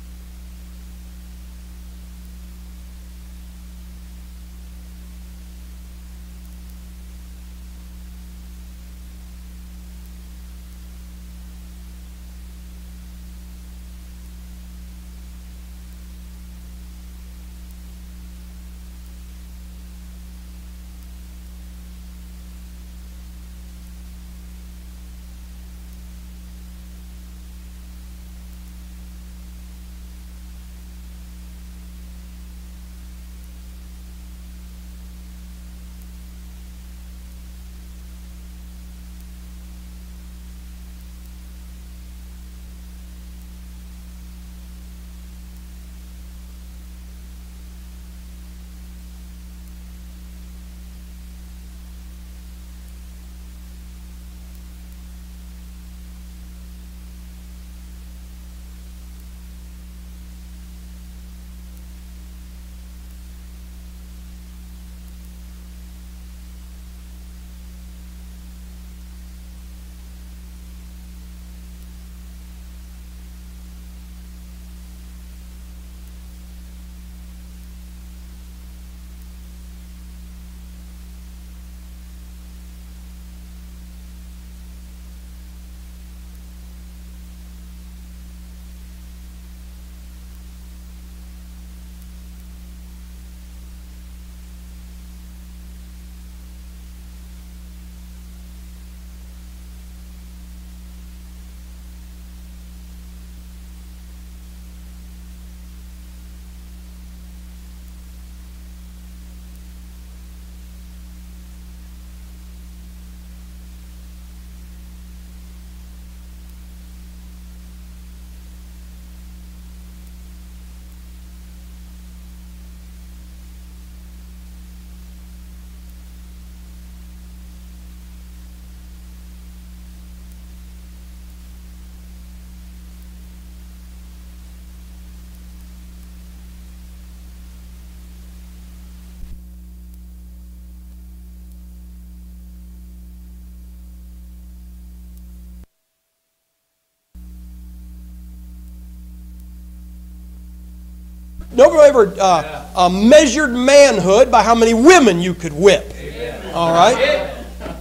Nobody ever measured manhood by how many women you could whip. Amen. All right?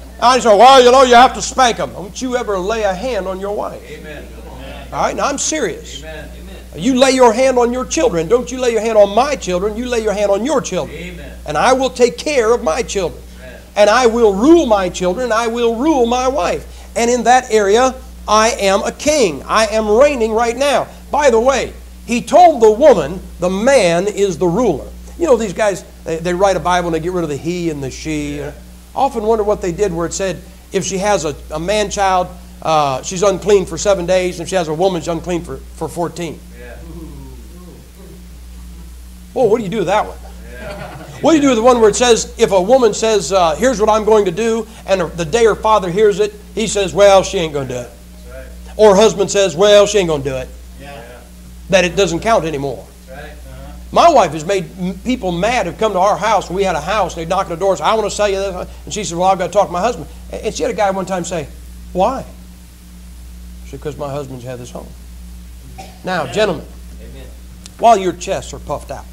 I say, well, you know, you have to spank them. Don't you ever lay a hand on your wife. Amen. All right? Now, I'm serious. Amen. You lay your hand on your children. Don't you lay your hand on my children. You lay your hand on your children. Amen. And I will take care of my children. Amen. And I will rule my children. I will rule my wife. And in that area, I am a king. I am reigning right now. By the way, he told the woman, the man is the ruler. You know, these guys, they write a Bible and they get rid of the he and the she. Yeah. I often wonder what they did where it said, if she has a man-child, she's unclean for 7 days. And if she has a woman, she's unclean for 14. Yeah. Well, what do you do with that one? Yeah. What do you do with the one where it says, if a woman says, here's what I'm going to do, and the day her father hears it, he says, well, she ain't going to do it. Right. Or her husband says, well, she ain't going to do it. That it doesn't count anymore. Right. Uh-huh. My wife has made people mad who've come to our house. We had a house. They'd knock on the door and say, I want to sell you this. And she said, well, I've got to talk to my husband. And she had a guy one time say, why? She said, because my husband's had this home. Now, gentlemen, amen, while your chests are puffed out,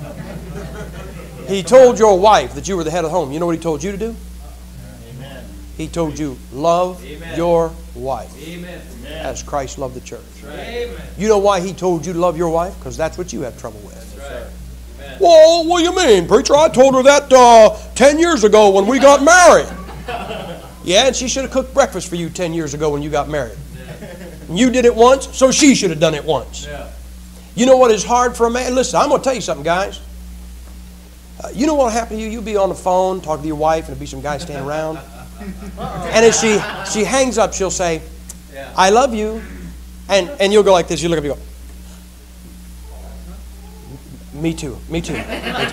he told your wife that you were the head of the home. You know what he told you to do? Amen. He told you, love amen, your wife. Amen. As Christ loved the church. Right. You know why he told you to love your wife? Because that's what you have trouble with. That's right. Well, what do you mean, preacher? I told her that 10 years ago when we got married. Yeah, and she should have cooked breakfast for you 10 years ago when you got married. And you did it once, so she should have done it once. You know what is hard for a man? Listen, I'm going to tell you something, guys. You know what will happen to you? You'll be on the phone talking to your wife, and there'll be some guy standing around. And as she hangs up, she'll say, I love you. And you'll go like this. You look at me and go, me too, me too. Me too.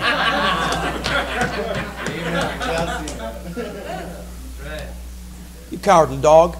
You cowardly dog.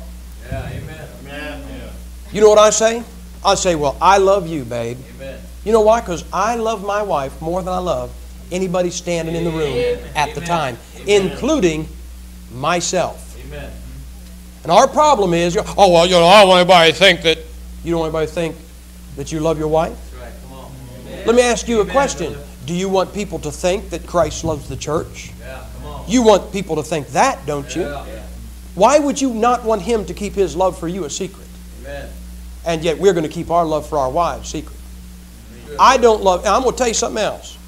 You know what I say? I say, well, I love you, babe. You know why? Because I love my wife more than I love anybody standing in the room at the time, including myself. And our problem is, oh, well, you know, I don't want anybody to think that, you don't want anybody to think that you love your wife? Let me ask you a question. Do you want people to think that Christ loves the church? You want people to think that, don't you? Why would you not want Him to keep His love for you a secret? And yet we're going to keep our love for our wives secret. I don't love, and I'm going to tell you something else.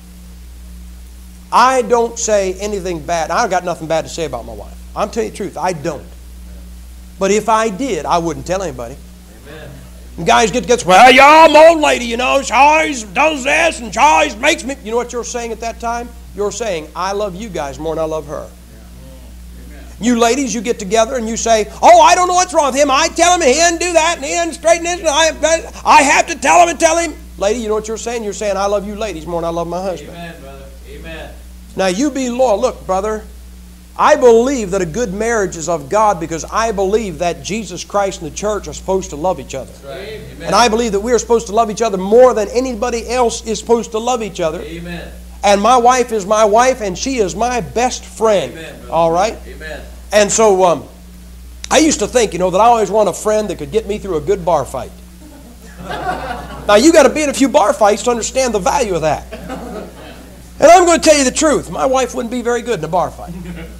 I don't say anything bad. I've got nothing bad to say about my wife. I'm telling you the truth. I don't. But if I did, I wouldn't tell anybody. And guys get together, well, yeah, I'm an old lady, you know. She always does this and she always makes me. You know what you're saying at that time? You're saying, I love you guys more than I love her. You ladies, you get together and you say, oh, I don't know what's wrong with him. I tell him he didn't do that and he didn't straighten this. And I have to tell him and tell him. Lady, you know what you're saying? You're saying, I love you ladies more than I love my husband. Amen, brother. Amen. Now, you be loyal. Look, brother, I believe that a good marriage is of God because I believe that Jesus Christ and the church are supposed to love each other. Right. And I believe that we are supposed to love each other more than anybody else is supposed to love each other. Amen. And my wife is my wife and she is my best friend. Amen, all right? Amen. And so I used to think, you know, that I always want a friend that could get me through a good bar fight. Now, you got to be in a few bar fights to understand the value of that. And I'm going to tell you the truth. My wife wouldn't be very good in a bar fight.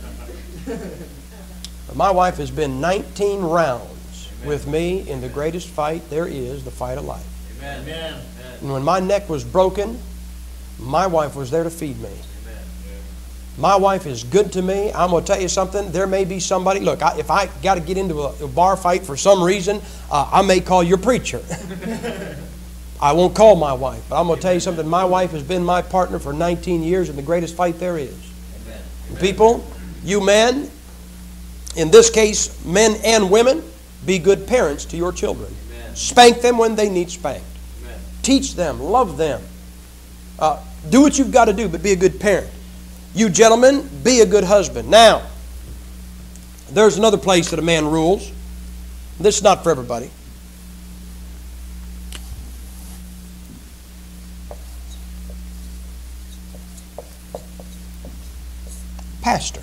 But my wife has been 19 rounds with me in the greatest fight there is, the fight of life. Amen. And when my neck was broken, my wife was there to feed me. My wife is good to me. I'm going to tell you something. There may be somebody, look, if I got to get into a bar fight for some reason, I may call your preacher. I won't call my wife. But I'm going to tell you something. My wife has been my partner for 19 years in the greatest fight there is. And people, you men, in this case, men and women, be good parents to your children. Spank them when they need spanked. Teach them. Love them. Do what you've got to do, but be a good parent. You gentlemen, be a good husband. Now, there's another place that a man rules. This is not for everybody. Pastor.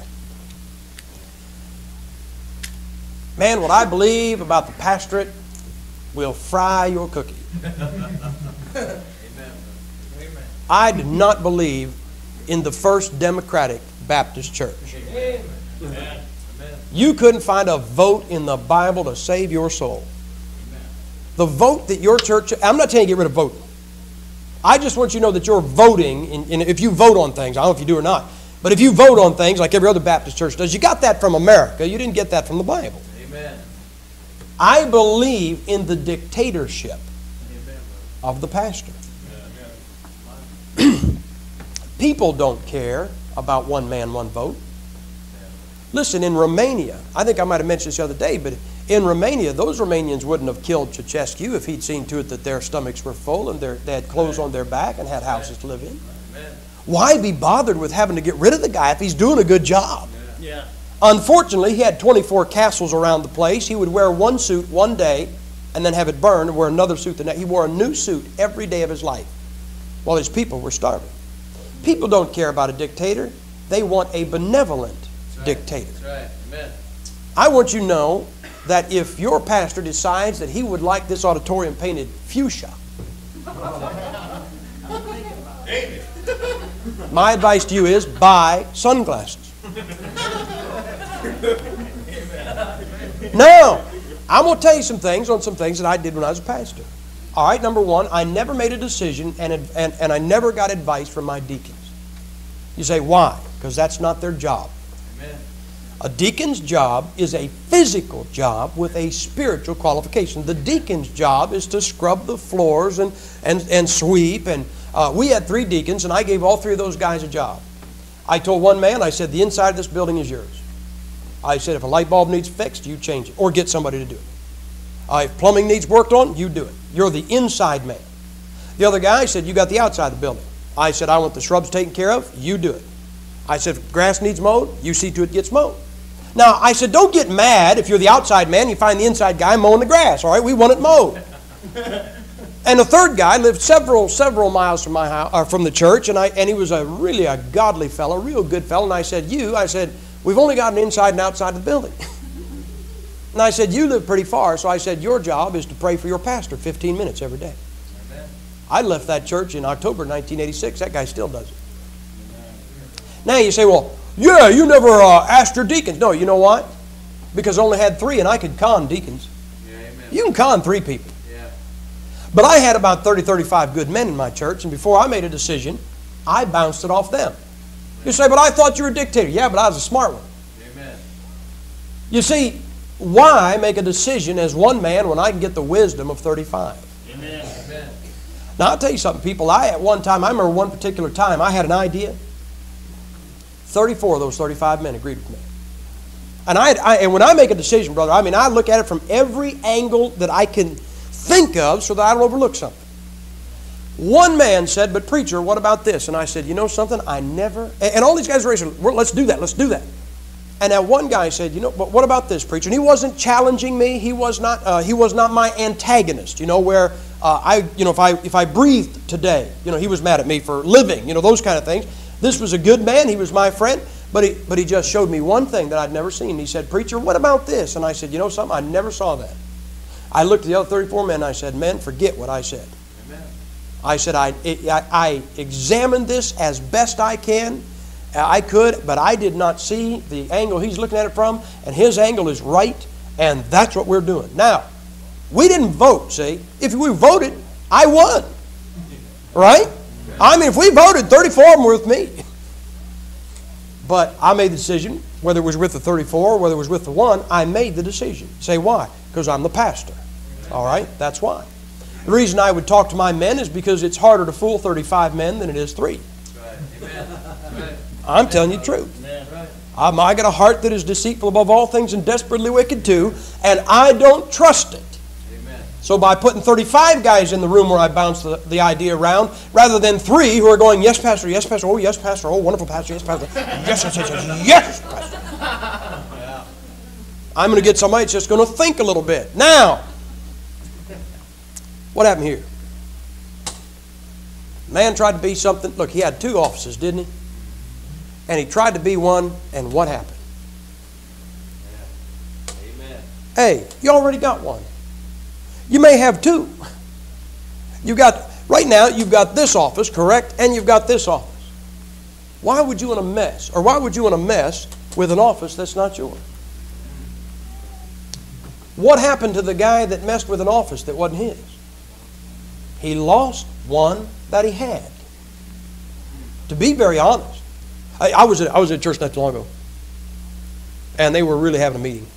Man, what I believe about the pastorate will fry your cookie. I did not believe in the First Democratic Baptist Church. Amen. You couldn't find a vote in the Bible to save your soul. The vote that your church, I'm not telling you to get rid of voting. I just want you to know that you're voting, and if you vote on things, I don't know if you do or not, but if you vote on things like every other Baptist church does, you got that from America. You didn't get that from the Bible. Amen. I believe in the dictatorship of the pastor. People don't care about one man, one vote. Listen, in Romania, I think I might have mentioned this the other day, but in Romania, those Romanians wouldn't have killed Ceausescu if he'd seen to it that their stomachs were full and they had clothes on their back and had houses to live in. Why be bothered with having to get rid of the guy if he's doing a good job? Yeah. Unfortunately, he had 24 castles around the place. He would wear one suit one day and then have it burned and wear another suit the next. He wore a new suit every day of his life while his people were starving. People don't care about a dictator. They want a benevolent dictator. That's right. Amen. I want you to know that if your pastor decides that he would like this auditorium painted fuchsia, my advice to you is buy sunglasses. Now, I'm going to tell you some things on some things that I did when I was a pastor. All right, number one, I never made a decision and I never got advice from my deacons. You say, why? Because that's not their job. Amen. A deacon's job is a physical job with a spiritual qualification. The deacon's job is to scrub the floors and sweep. And we had 3 deacons, and I gave all 3 of those guys a job. I told one man, I said, the inside of this building is yours. I said, if a light bulb needs fixed, you change it or get somebody to do it. If plumbing needs worked on, you do it. You're the inside man. The other guy said, you got the outside of the building. I said, I want the shrubs taken care of, you do it. I said, if grass needs mowed, you see to it gets mowed. Now, I said, don't get mad if you're the outside man, you find the inside guy mowing the grass, all right? We want it mowed. And the third guy lived several miles from my house, or from the church, and he was really a godly fellow, a real good fellow. And I said, we've only got an inside and outside of the building. And I said, you live pretty far, so I said, your job is to pray for your pastor 15 minutes every day. Amen. I left that church in October 1986. That guy still does it. Amen. Now you say, well, yeah, you never asked your deacons. No, you know what? Because I only had 3 and I could con deacons. Yeah, amen. You can con 3 people. Yeah. But I had about 30, 35 good men in my church, and before I made a decision, I bounced it off them. Amen. You say, but I thought you were a dictator. Yeah, but I was a smart one. Amen. You see, why make a decision as one man when I can get the wisdom of 35? Amen. Amen. Now, I'll tell you something, people. I remember one particular time, I had an idea. 34 of those 35 men agreed with me. And when I make a decision, brother, I look at it from every angle that I can think of so that I don't overlook something. One man said, but preacher, what about this? And I said, you know something? And all these guys were saying, well, let's do that. And that one guy said, but what about this, preacher? And he wasn't challenging me. He was not my antagonist. Where if I breathed today, he was mad at me for living. Those kind of things. This was a good man. He was my friend. But he just showed me one thing that I'd never seen. He said, preacher, what about this? And I said, you know something? I never saw that. I looked at the other 34 men and I said, men, forget what I said. Amen. I said, I examined this as best I could, but I did not see the angle he's looking at it from, and his angle is right, and that's what we're doing. Now, we didn't vote, see? If we voted, I won. Right? If we voted, 34 of them were with me. But I made the decision, whether it was with the 34 or whether it was with the 1, I made the decision. Say why? Because I'm the pastor. All right? That's why. The reason I would talk to my men is because it's harder to fool 35 men than it is 3. I'm telling you the truth. I got a heart that is deceitful above all things and desperately wicked too, and I don't trust it. Amen. So by putting 35 guys in the room where I bounce the idea around, rather than 3 who are going, yes, pastor, oh, yes, pastor, oh, wonderful pastor, yes, pastor, yes, yes, yes, yes, yes, pastor. Yeah. I'm going to get somebody that's just going to think a little bit. Now, what happened here? Man tried to be something. Look, he had 2 offices, didn't he? And he tried to be one, and what happened? Amen. Hey, you already got one. You may have 2. Right now, you've got this office, correct? And you've got this office. Why would you want to mess? Or why would you want to mess with an office that's not yours? What happened to the guy that messed with an office that wasn't his? He lost one that he had. To be very honest, I was at church not too long ago, and they were really having a meeting.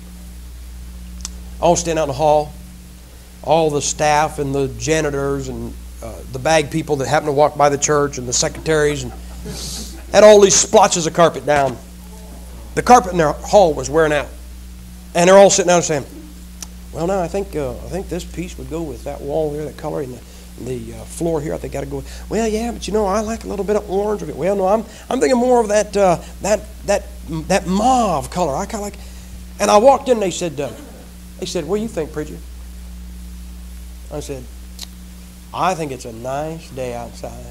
All standing out in the hall, all the staff and the janitors and the bag people that happened to walk by the church and the secretaries, and had all these splotches of carpet down. The carpet in their hall was wearing out, and they're all sitting down and saying, "Well, now I think this piece would go with that wall here, that color, and the floor here. I think got to go. Well, yeah, but I like a little bit of orange. Well, no, I'm thinking more of that mauve color. I kind of like." And I walked in. And they said, "What do you think, preacher?" I said, "I think it's a nice day outside."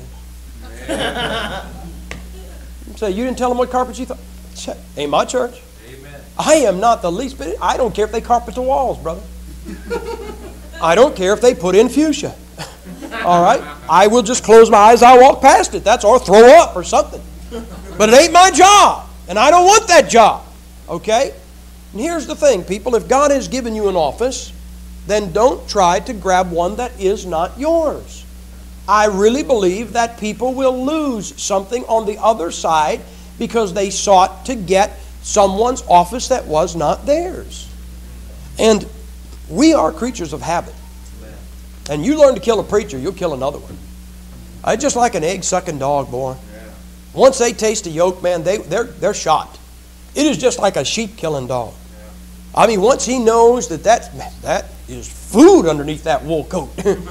So you didn't tell them what carpet you thought? Ain't my church. Amen. I am not the least bit. I don't care if they carpet the walls, brother. I don't care if they put in fuchsia. All right? I will just close my eyes. I'll walk past it. Or throw up or something. But it ain't my job. And I don't want that job. Okay? And here's the thing, people. If God has given you an office, then don't try to grab one that is not yours. I really believe that people will lose something on the other side because they sought to get someone's office that was not theirs. And we are creatures of habit. And you learn to kill a preacher, you'll kill another one. It's just like an egg-sucking dog, boy. Once they taste a yolk, man, they're shot. It is just like a sheep-killing dog. I mean, once he knows that is food underneath that wool coat.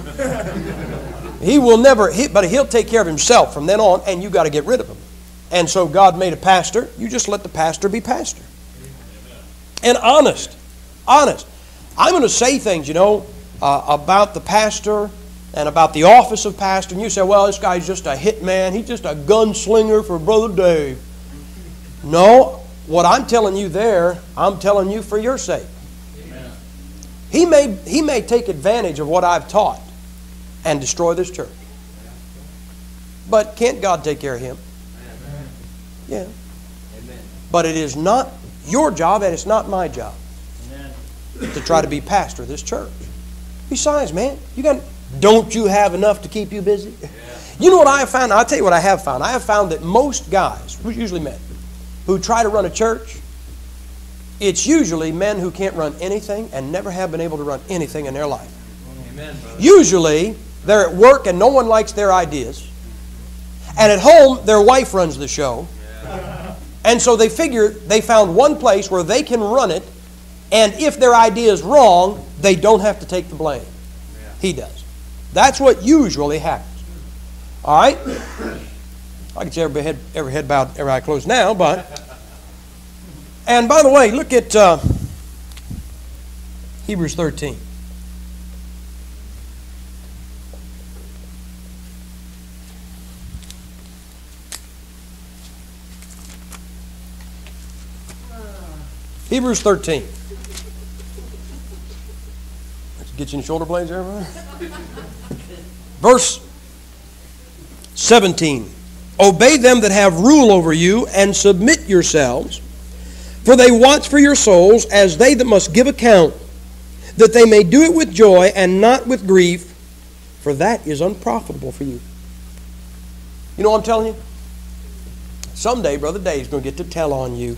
He will never, but he'll take care of himself from then on, and you got to get rid of him. And so God made a pastor. You just let the pastor be pastor. And honest. I'm going to say things, about the pastor and about the office of pastor. And you say, well, this guy's just a hit man. He's just a gunslinger for Brother Dave. No, what I'm telling you there, I'm telling you for your sake. Amen. He may take advantage of what I've taught and destroy this church. But can't God take care of him? Amen. Yeah. Amen. But it is not your job and it's not my job. Amen. To try to be pastor of this church. Besides, man, don't you have enough to keep you busy? Yeah. You know what I have found? I'll tell you what I have found. I have found that most guys, usually men, who try to run a church, it's usually men who can't run anything and never have been able to run anything in their life. Amen, usually, they're at work and no one likes their ideas. And at home, their wife runs the show. Yeah. And so they figure they found one place where they can run it, and if their idea is wrong, they don't have to take the blame. Yeah. He does. That's what usually happens. All right? I can see every head bowed, every eye closed now, but... And by the way, look at Hebrews 13. Hebrews 13. Let's get you in the shoulder blades there, everybody. Verse 17. Obey them that have rule over you, and submit yourselves, for they watch for your souls as they that must give account, that they may do it with joy and not with grief, for that is unprofitable for you. You know what I'm telling you? Someday Brother Dave's going to get to tell on you.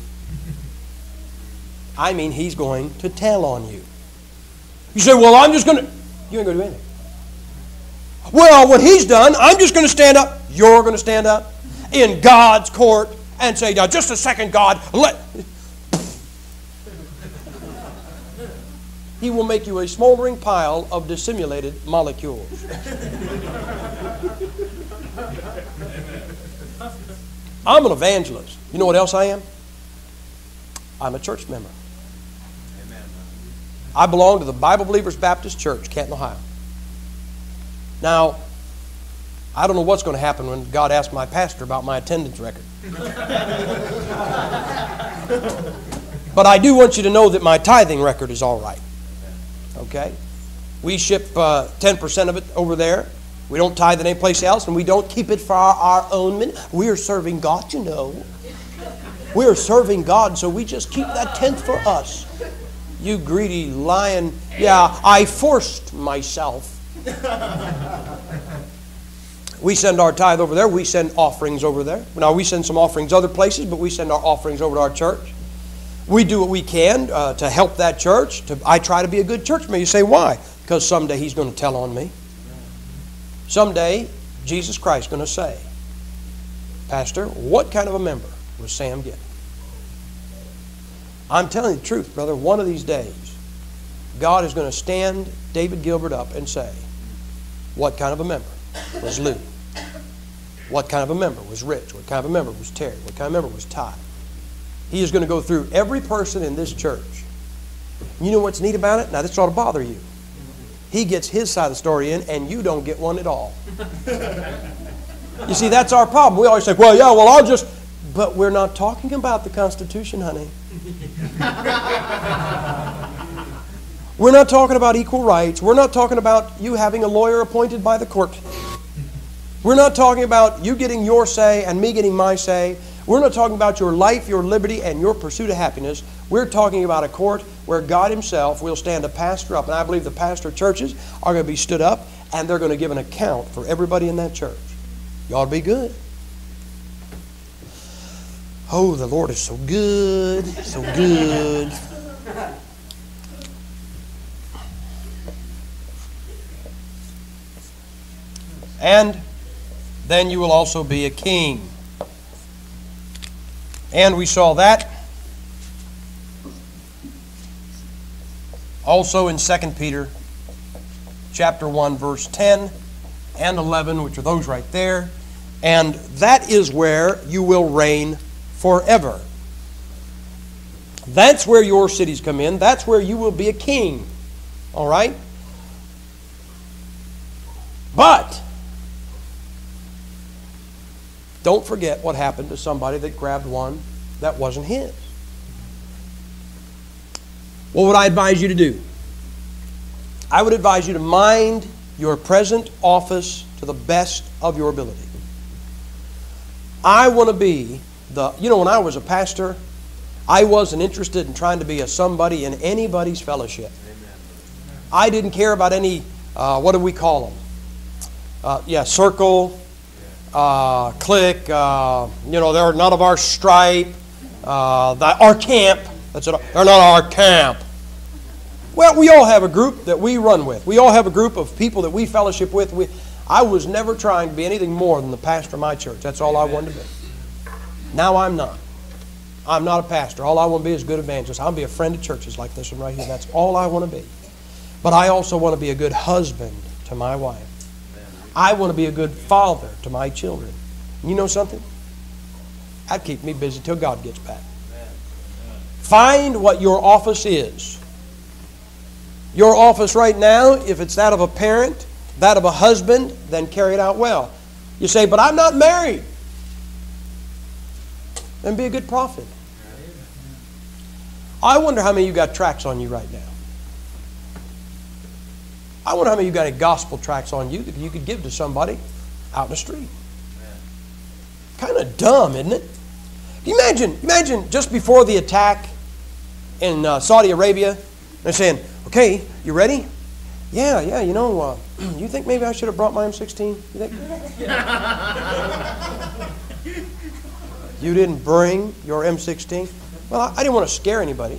I mean, he's going to tell on you. You say, well, I'm just going to... You ain't going to do anything. Well, when he's done, I'm just going to stand up. You're going to stand up in God's court and say, now, just a second, God, He will make you a smoldering pile of dissimulated molecules. I'm an evangelist. You know what else I am? I'm a church member. I belong to the Bible Believers Baptist Church, Canton, Ohio. Now, I don't know what's going to happen when God asks my pastor about my attendance record. But I do want you to know that my tithing record is all right. Okay? We ship 10% of it over there. We don't tithe it anyplace else, and we don't keep it for our own minute. We are serving God, you know. We are serving God, so we just keep that 10th for us. You greedy lion. Yeah, I forced myself. We send our tithe over there. We send offerings over there. Now, we send some offerings other places, but we send our offerings over to our church. We do what we can to help that church. I try to be a good church member. You say, why? Because someday he's going to tell on me. Someday, Jesus Christ is going to say, Pastor, what kind of a member was Sam Gipp? I'm telling you the truth, brother. One of these days, God is going to stand David Gilbert up and say, what kind of a member was Lou? What kind of a member was Rich? What kind of a member was Terry? What kind of a member was Ty? He is going to go through every person in this church. You know what's neat about it? Now, this ought to bother you. He gets his side of the story in, and you don't get one at all. You see, that's our problem. We always say, well, yeah, well, I'll just... But we're not talking about the Constitution, honey. We're not talking about equal rights. We're not talking about you having a lawyer appointed by the court. We're not talking about you getting your say and me getting my say. We're not talking about your life, your liberty, and your pursuit of happiness. We're talking about a court where God Himself will stand a pastor up. And I believe the pastor churches are going to be stood up, and they're going to give an account for everybody in that church. You ought to be good. Oh, the Lord is so good, so good. And then you will also be a king. And we saw that also in 2 Peter chapter 1, verse 10 and 11, which are those right there. And that is where you will reign forever. That's where your cities come in. That's where you will be a king. All right? But don't forget what happened to somebody that grabbed one that wasn't his. What would I advise you to do? I would advise you to mind your present office to the best of your ability. I want to be when I was a pastor, I wasn't interested in trying to be a somebody in anybody's fellowship. Amen. I didn't care about any, what do we call them? Circle, clique, they're not of our stripe, our camp. That's it. They're not our camp. Well, we all have a group that we run with. We all have a group of people that we fellowship with. I was never trying to be anything more than the pastor of my church. That's all I wanted to be. Now I'm not. I'm not a pastor. All I want to be is a good evangelist. I'll be a friend of churches like this one right here. That's all I want to be. But I also want to be a good husband to my wife. I want to be a good father to my children. You know something? That'd keep me busy till God gets back. Find what your office is. Your office right now, if it's that of a parent, that of a husband, then carry it out well. You say, but I'm not married. Then be a good prophet. I wonder how many of you got tracts on you right now. I wonder how many of you got any gospel tracts on you that you could give to somebody out in the street. Kind of dumb, isn't it? Imagine just before the attack in Saudi Arabia, they're saying, okay, you ready? Yeah, you think maybe I should have brought my M16? You think? You didn't bring your M16? Well, I didn't want to scare anybody.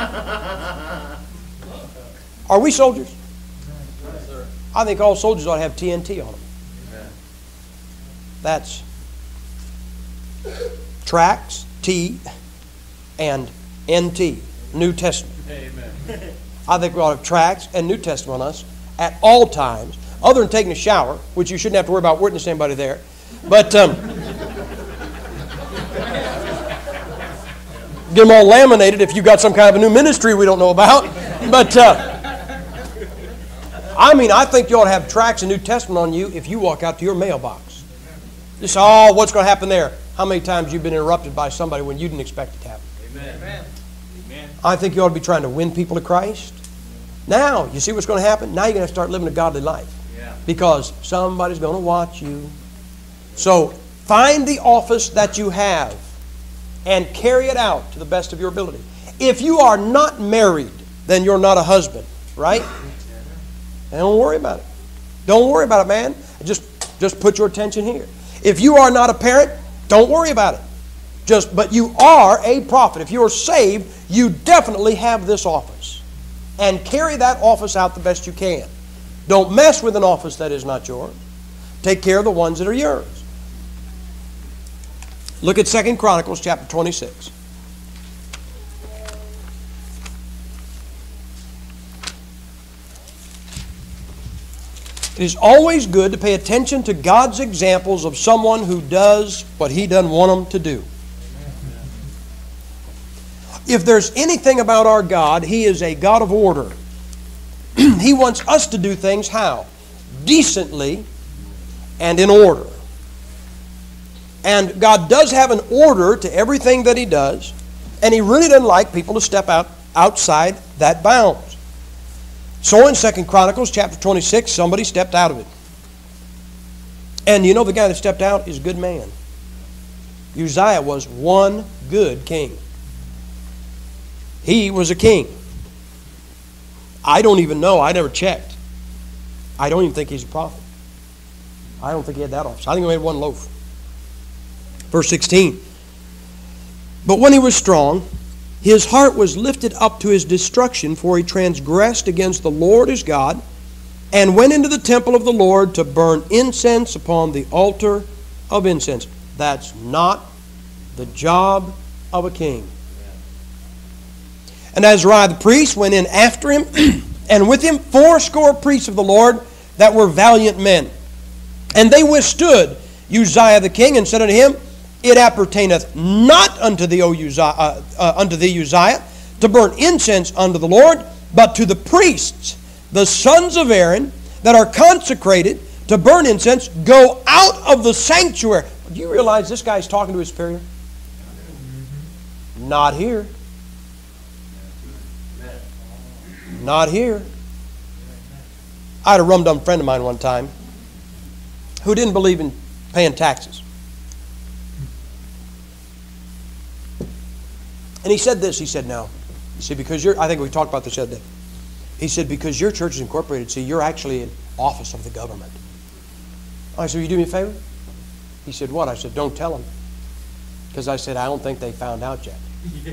Are we soldiers? I think all soldiers ought to have TNT on them. That's tracts, T, and NT, New Testament. Amen. I think we ought to have tracts and New Testament on us at all times, other than taking a shower, which you shouldn't have to worry about witnessing anybody there. But get them all laminated if you've got some kind of a new ministry we don't know about. But I think you ought to have tracts and New Testament on you if you walk out to your mailbox. You say, what's going to happen there? How many times you've been interrupted by somebody when you didn't expect it to happen? Amen. I think you ought to be trying to win people to Christ. Now, you see what's going to happen? Now you're going to start living a godly life. Yeah. Because somebody's going to watch you. So, find the office that you have and carry it out to the best of your ability. If you are not married, then you're not a husband, right? And don't worry about it. Don't worry about it, man. Just put your attention here. If you are not a parent, don't worry about it. But you are a prophet. If you are saved, you definitely have this office. And carry that office out the best you can. Don't mess with an office that is not yours. Take care of the ones that are yours. Look at 2 Chronicles chapter 26. It is always good to pay attention to God's examples of someone who does what He doesn't want them to do. If there's anything about our God, He is a God of order. He wants us to do things how? Decently and in order. And God does have an order to everything that He does, and He really doesn't like people to step outside that bounds. So in 2 Chronicles chapter 26, somebody stepped out of it. And the guy that stepped out is a good man. Uzziah was one good king. He was a king. I don't even know. I never checked. I don't even think he's a prophet. I don't think he had that office. I think he had one loaf. Verse 16. But when he was strong, his heart was lifted up to his destruction, for he transgressed against the Lord his God, and went into the temple of the Lord to burn incense upon the altar of incense. That's not the job of a king. And Azariah the priest went in after him, and with him 80 priests of the Lord that were valiant men. And they withstood Uzziah the king, and said unto him, It appertaineth not unto thee, Uzziah, to burn incense unto the Lord, but to the priests, the sons of Aaron, that are consecrated to burn incense, go out of the sanctuary. Do you realize this guy's talking to his superior? Not here. Not here. I had a rum-dum friend of mine one time who didn't believe in paying taxes. And he said this, he said, no. You see, because I think we talked about this the other day. He said, because your church is incorporated, see, you're actually in office of the government. I said, will you do me a favor? He said, what? I said, don't tell them. Because I said, I don't think they found out yet.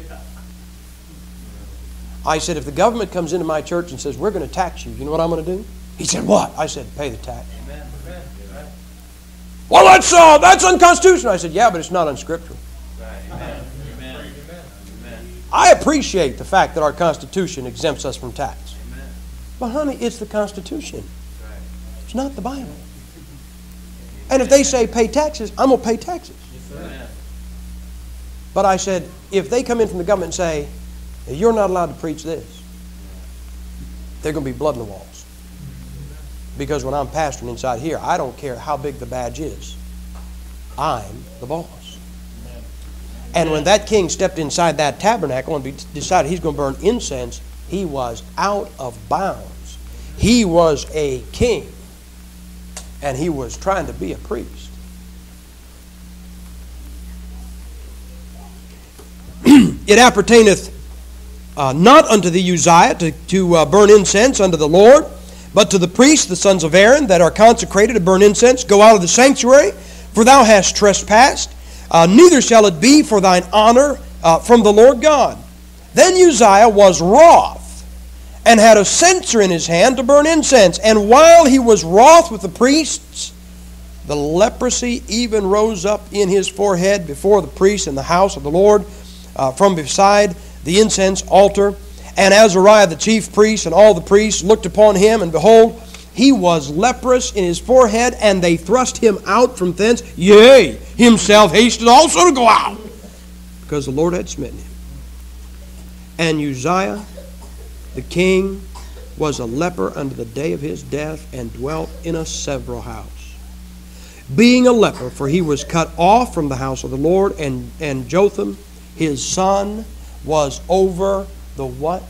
I said, if the government comes into my church and says, we're going to tax you, you know what I'm going to do? He said, what? I said, pay the tax. Amen. Well, that's unconstitutional. I said, yeah, but it's not unscriptural. Amen. I appreciate the fact that our Constitution exempts us from tax. Amen. But honey, it's the Constitution. It's not the Bible. And if they say pay taxes, I'm going to pay taxes. Amen. But I said, if they come in from the government and say, you're not allowed to preach this, there's going to be blood in the walls. Because when I'm pastoring inside here, I don't care how big the badge is. I'm the boss. And when that king stepped inside that tabernacle and decided he's going to burn incense, he was out of bounds. He was a king. And he was trying to be a priest. It appertaineth not unto thee, Uzziah, to burn incense unto the Lord, but to the priests, the sons of Aaron, that are consecrated to burn incense. Go out of the sanctuary, for thou hast trespassed. Neither shall it be for thine honor from the Lord God. Then Uzziah was wroth, and had a censer in his hand to burn incense. And while he was wroth with the priests, the leprosy even rose up in his forehead before the priests in the house of the Lord, from beside the incense altar. And Azariah the chief priest and all the priests looked upon him, and behold, he was leprous in his forehead, and they thrust him out from thence. Yea, himself hasted also to go out, because the Lord had smitten him. And Uzziah the king was a leper unto the day of his death, and dwelt in a several house, being a leper, for he was cut off from the house of the Lord. And Jotham his son was over the what?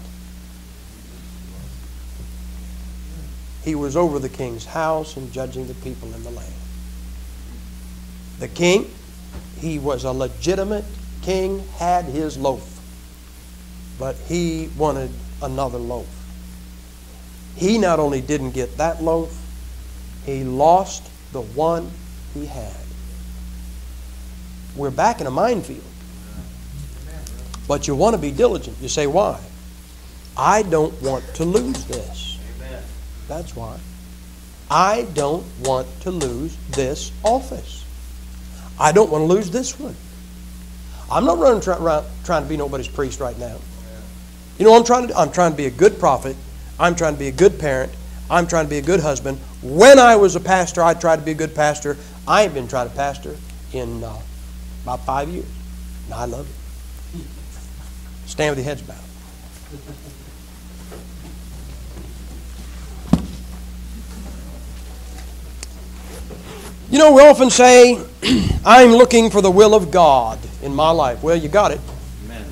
He was over the king's house and judging the people in the land. The king, he was a legitimate king, had his loaf, but he wanted another loaf. He not only didn't get that loaf, he lost the one he had. We're back in a minefield. But you want to be diligent. You say, why? I don't want to lose this. Amen. That's why. I don't want to lose this office. I don't want to lose this one. I'm not running trying to be nobody's priest right now. You know what I'm trying to do? I'm trying to be a good prophet. I'm trying to be a good parent. I'm trying to be a good husband. When I was a pastor, I tried to be a good pastor. I ain't been trying to pastor in about 5 years. And I love it. Stand with your heads bowed. You know, we often say, I'm looking for the will of God in my life. Well, you got it. Amen.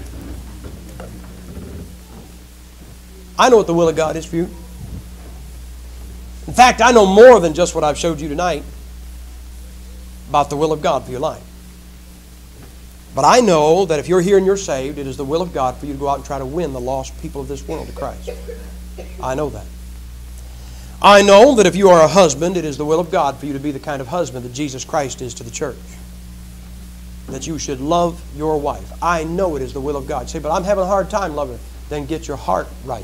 I know what the will of God is for you. In fact, I know more than just what I've showed you tonight about the will of God for your life. But I know that if you're here and you're saved, it is the will of God for you to go out and try to win the lost people of this world to Christ. I know that. I know that if you are a husband, it is the will of God for you to be the kind of husband that Jesus Christ is to the church. that you should love your wife. I know it is the will of God. You say, but I'm having a hard time loving her. Then get your heart right.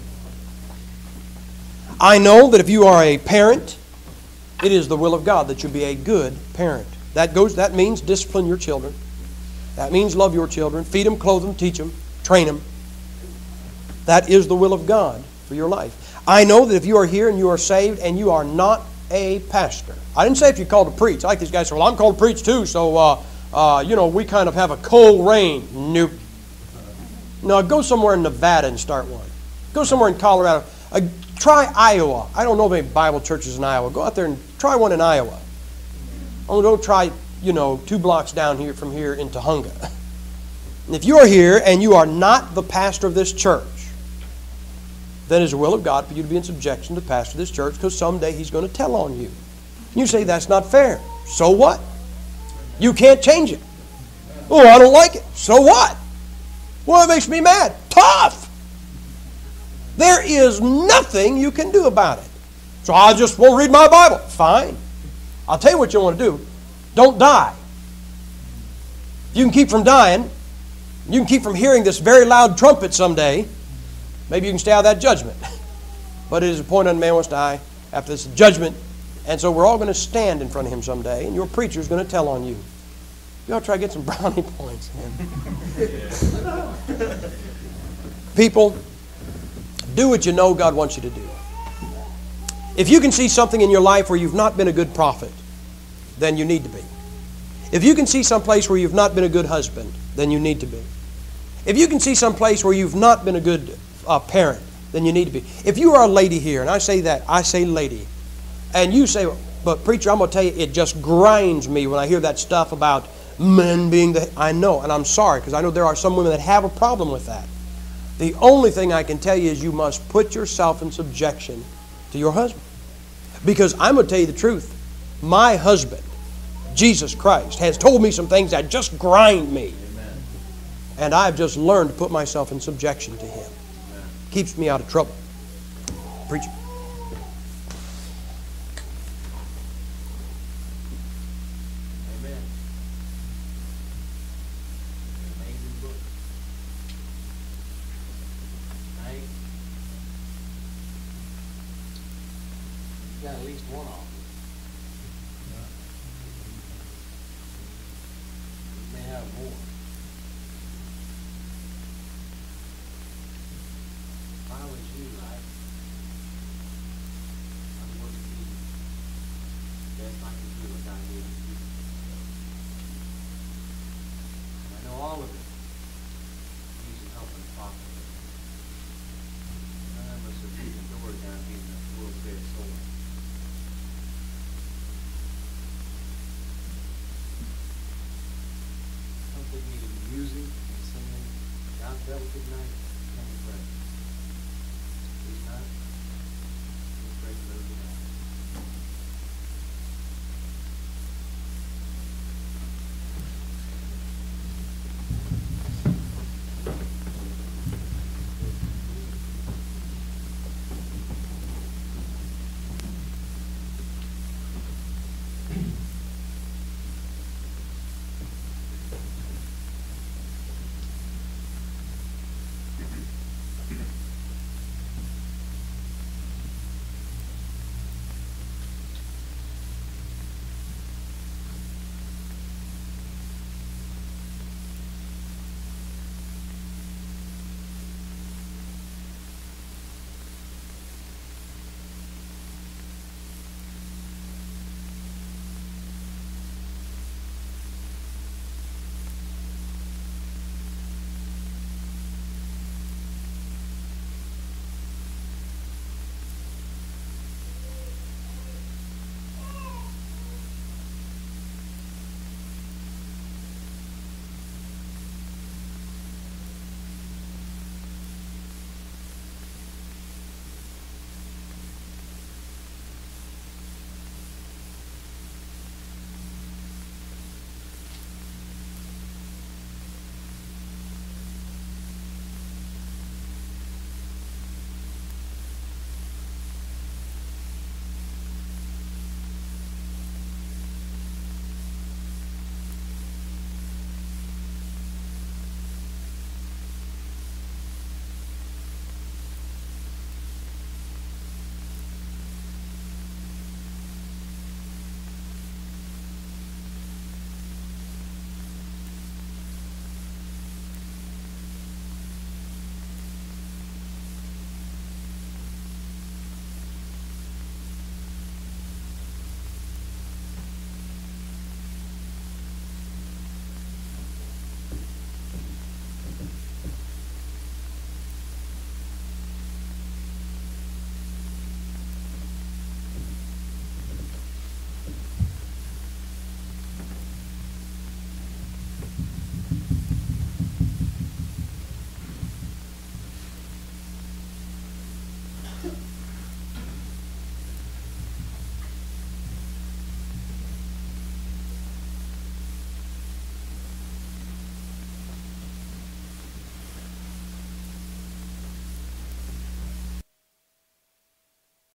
I know that if you are a parent, it is the will of God that you be a good parent. That means discipline your children. That means love your children. Feed them, clothe them, teach them, train them. That is the will of God for your life. I know that if you are here and you are saved and you are not a pastor. I didn't say if you're called to preach. I like these guys say, well, I'm called to preach too, so, we kind of have a cold rain. Nope. No, go somewhere in Nevada and start one. Go somewhere in Colorado. Try Iowa. I don't know of any Bible churches in Iowa. Go out there and try one in Iowa. Oh, don't try, 2 blocks down here from here in Tahunga. And if you are here and you are not the pastor of this church, then it is the will of God for you to be in subjection to the pastor of this church, because someday he's going to tell on you. You say, that's not fair. So what? You can't change it. Oh, I don't like it. So what? Well, it makes me mad. Tough! There is nothing you can do about it. So I just won't read my Bible. Fine. I'll tell you what you want to do. Don't die. If you can keep from dying, you can keep from hearing this very loud trumpet someday, maybe you can stay out of that judgment. But it is appointed unto man must die after this judgment. And so we're all going to stand in front of him someday, and your preacher is going to tell on you. You ought to try to get some brownie points, man. People, do what you know God wants you to do. If you can see something in your life where you've not been a good prophet, then you need to be. If you can see some place where you've not been a good husband, then you need to be. If you can see some place where you've not been a good parent, then you need to be. If you are a lady here, and I say that, I say lady, and you say, but preacher, I'm going to tell you, it just grinds me when I hear that stuff about men being the... I know, and I'm sorry, because I know there are some women that have a problem with that. The only thing I can tell you is you must put yourself in subjection to your husband. Because I'm going to tell you the truth. My husband, Jesus Christ, has told me some things that just grind me. Amen. And I've just learned to put myself in subjection to Him. Amen. Keeps me out of trouble. Preacher. Amen. Amazing book. Right? You got at least one off. You may have more. If I was you, I'd work to be the best I can do without getting you. I know all of it needs some help in the pocket. None of us are beating the door down here in the world's greatest soul. Something needed music and singing. God felt good night.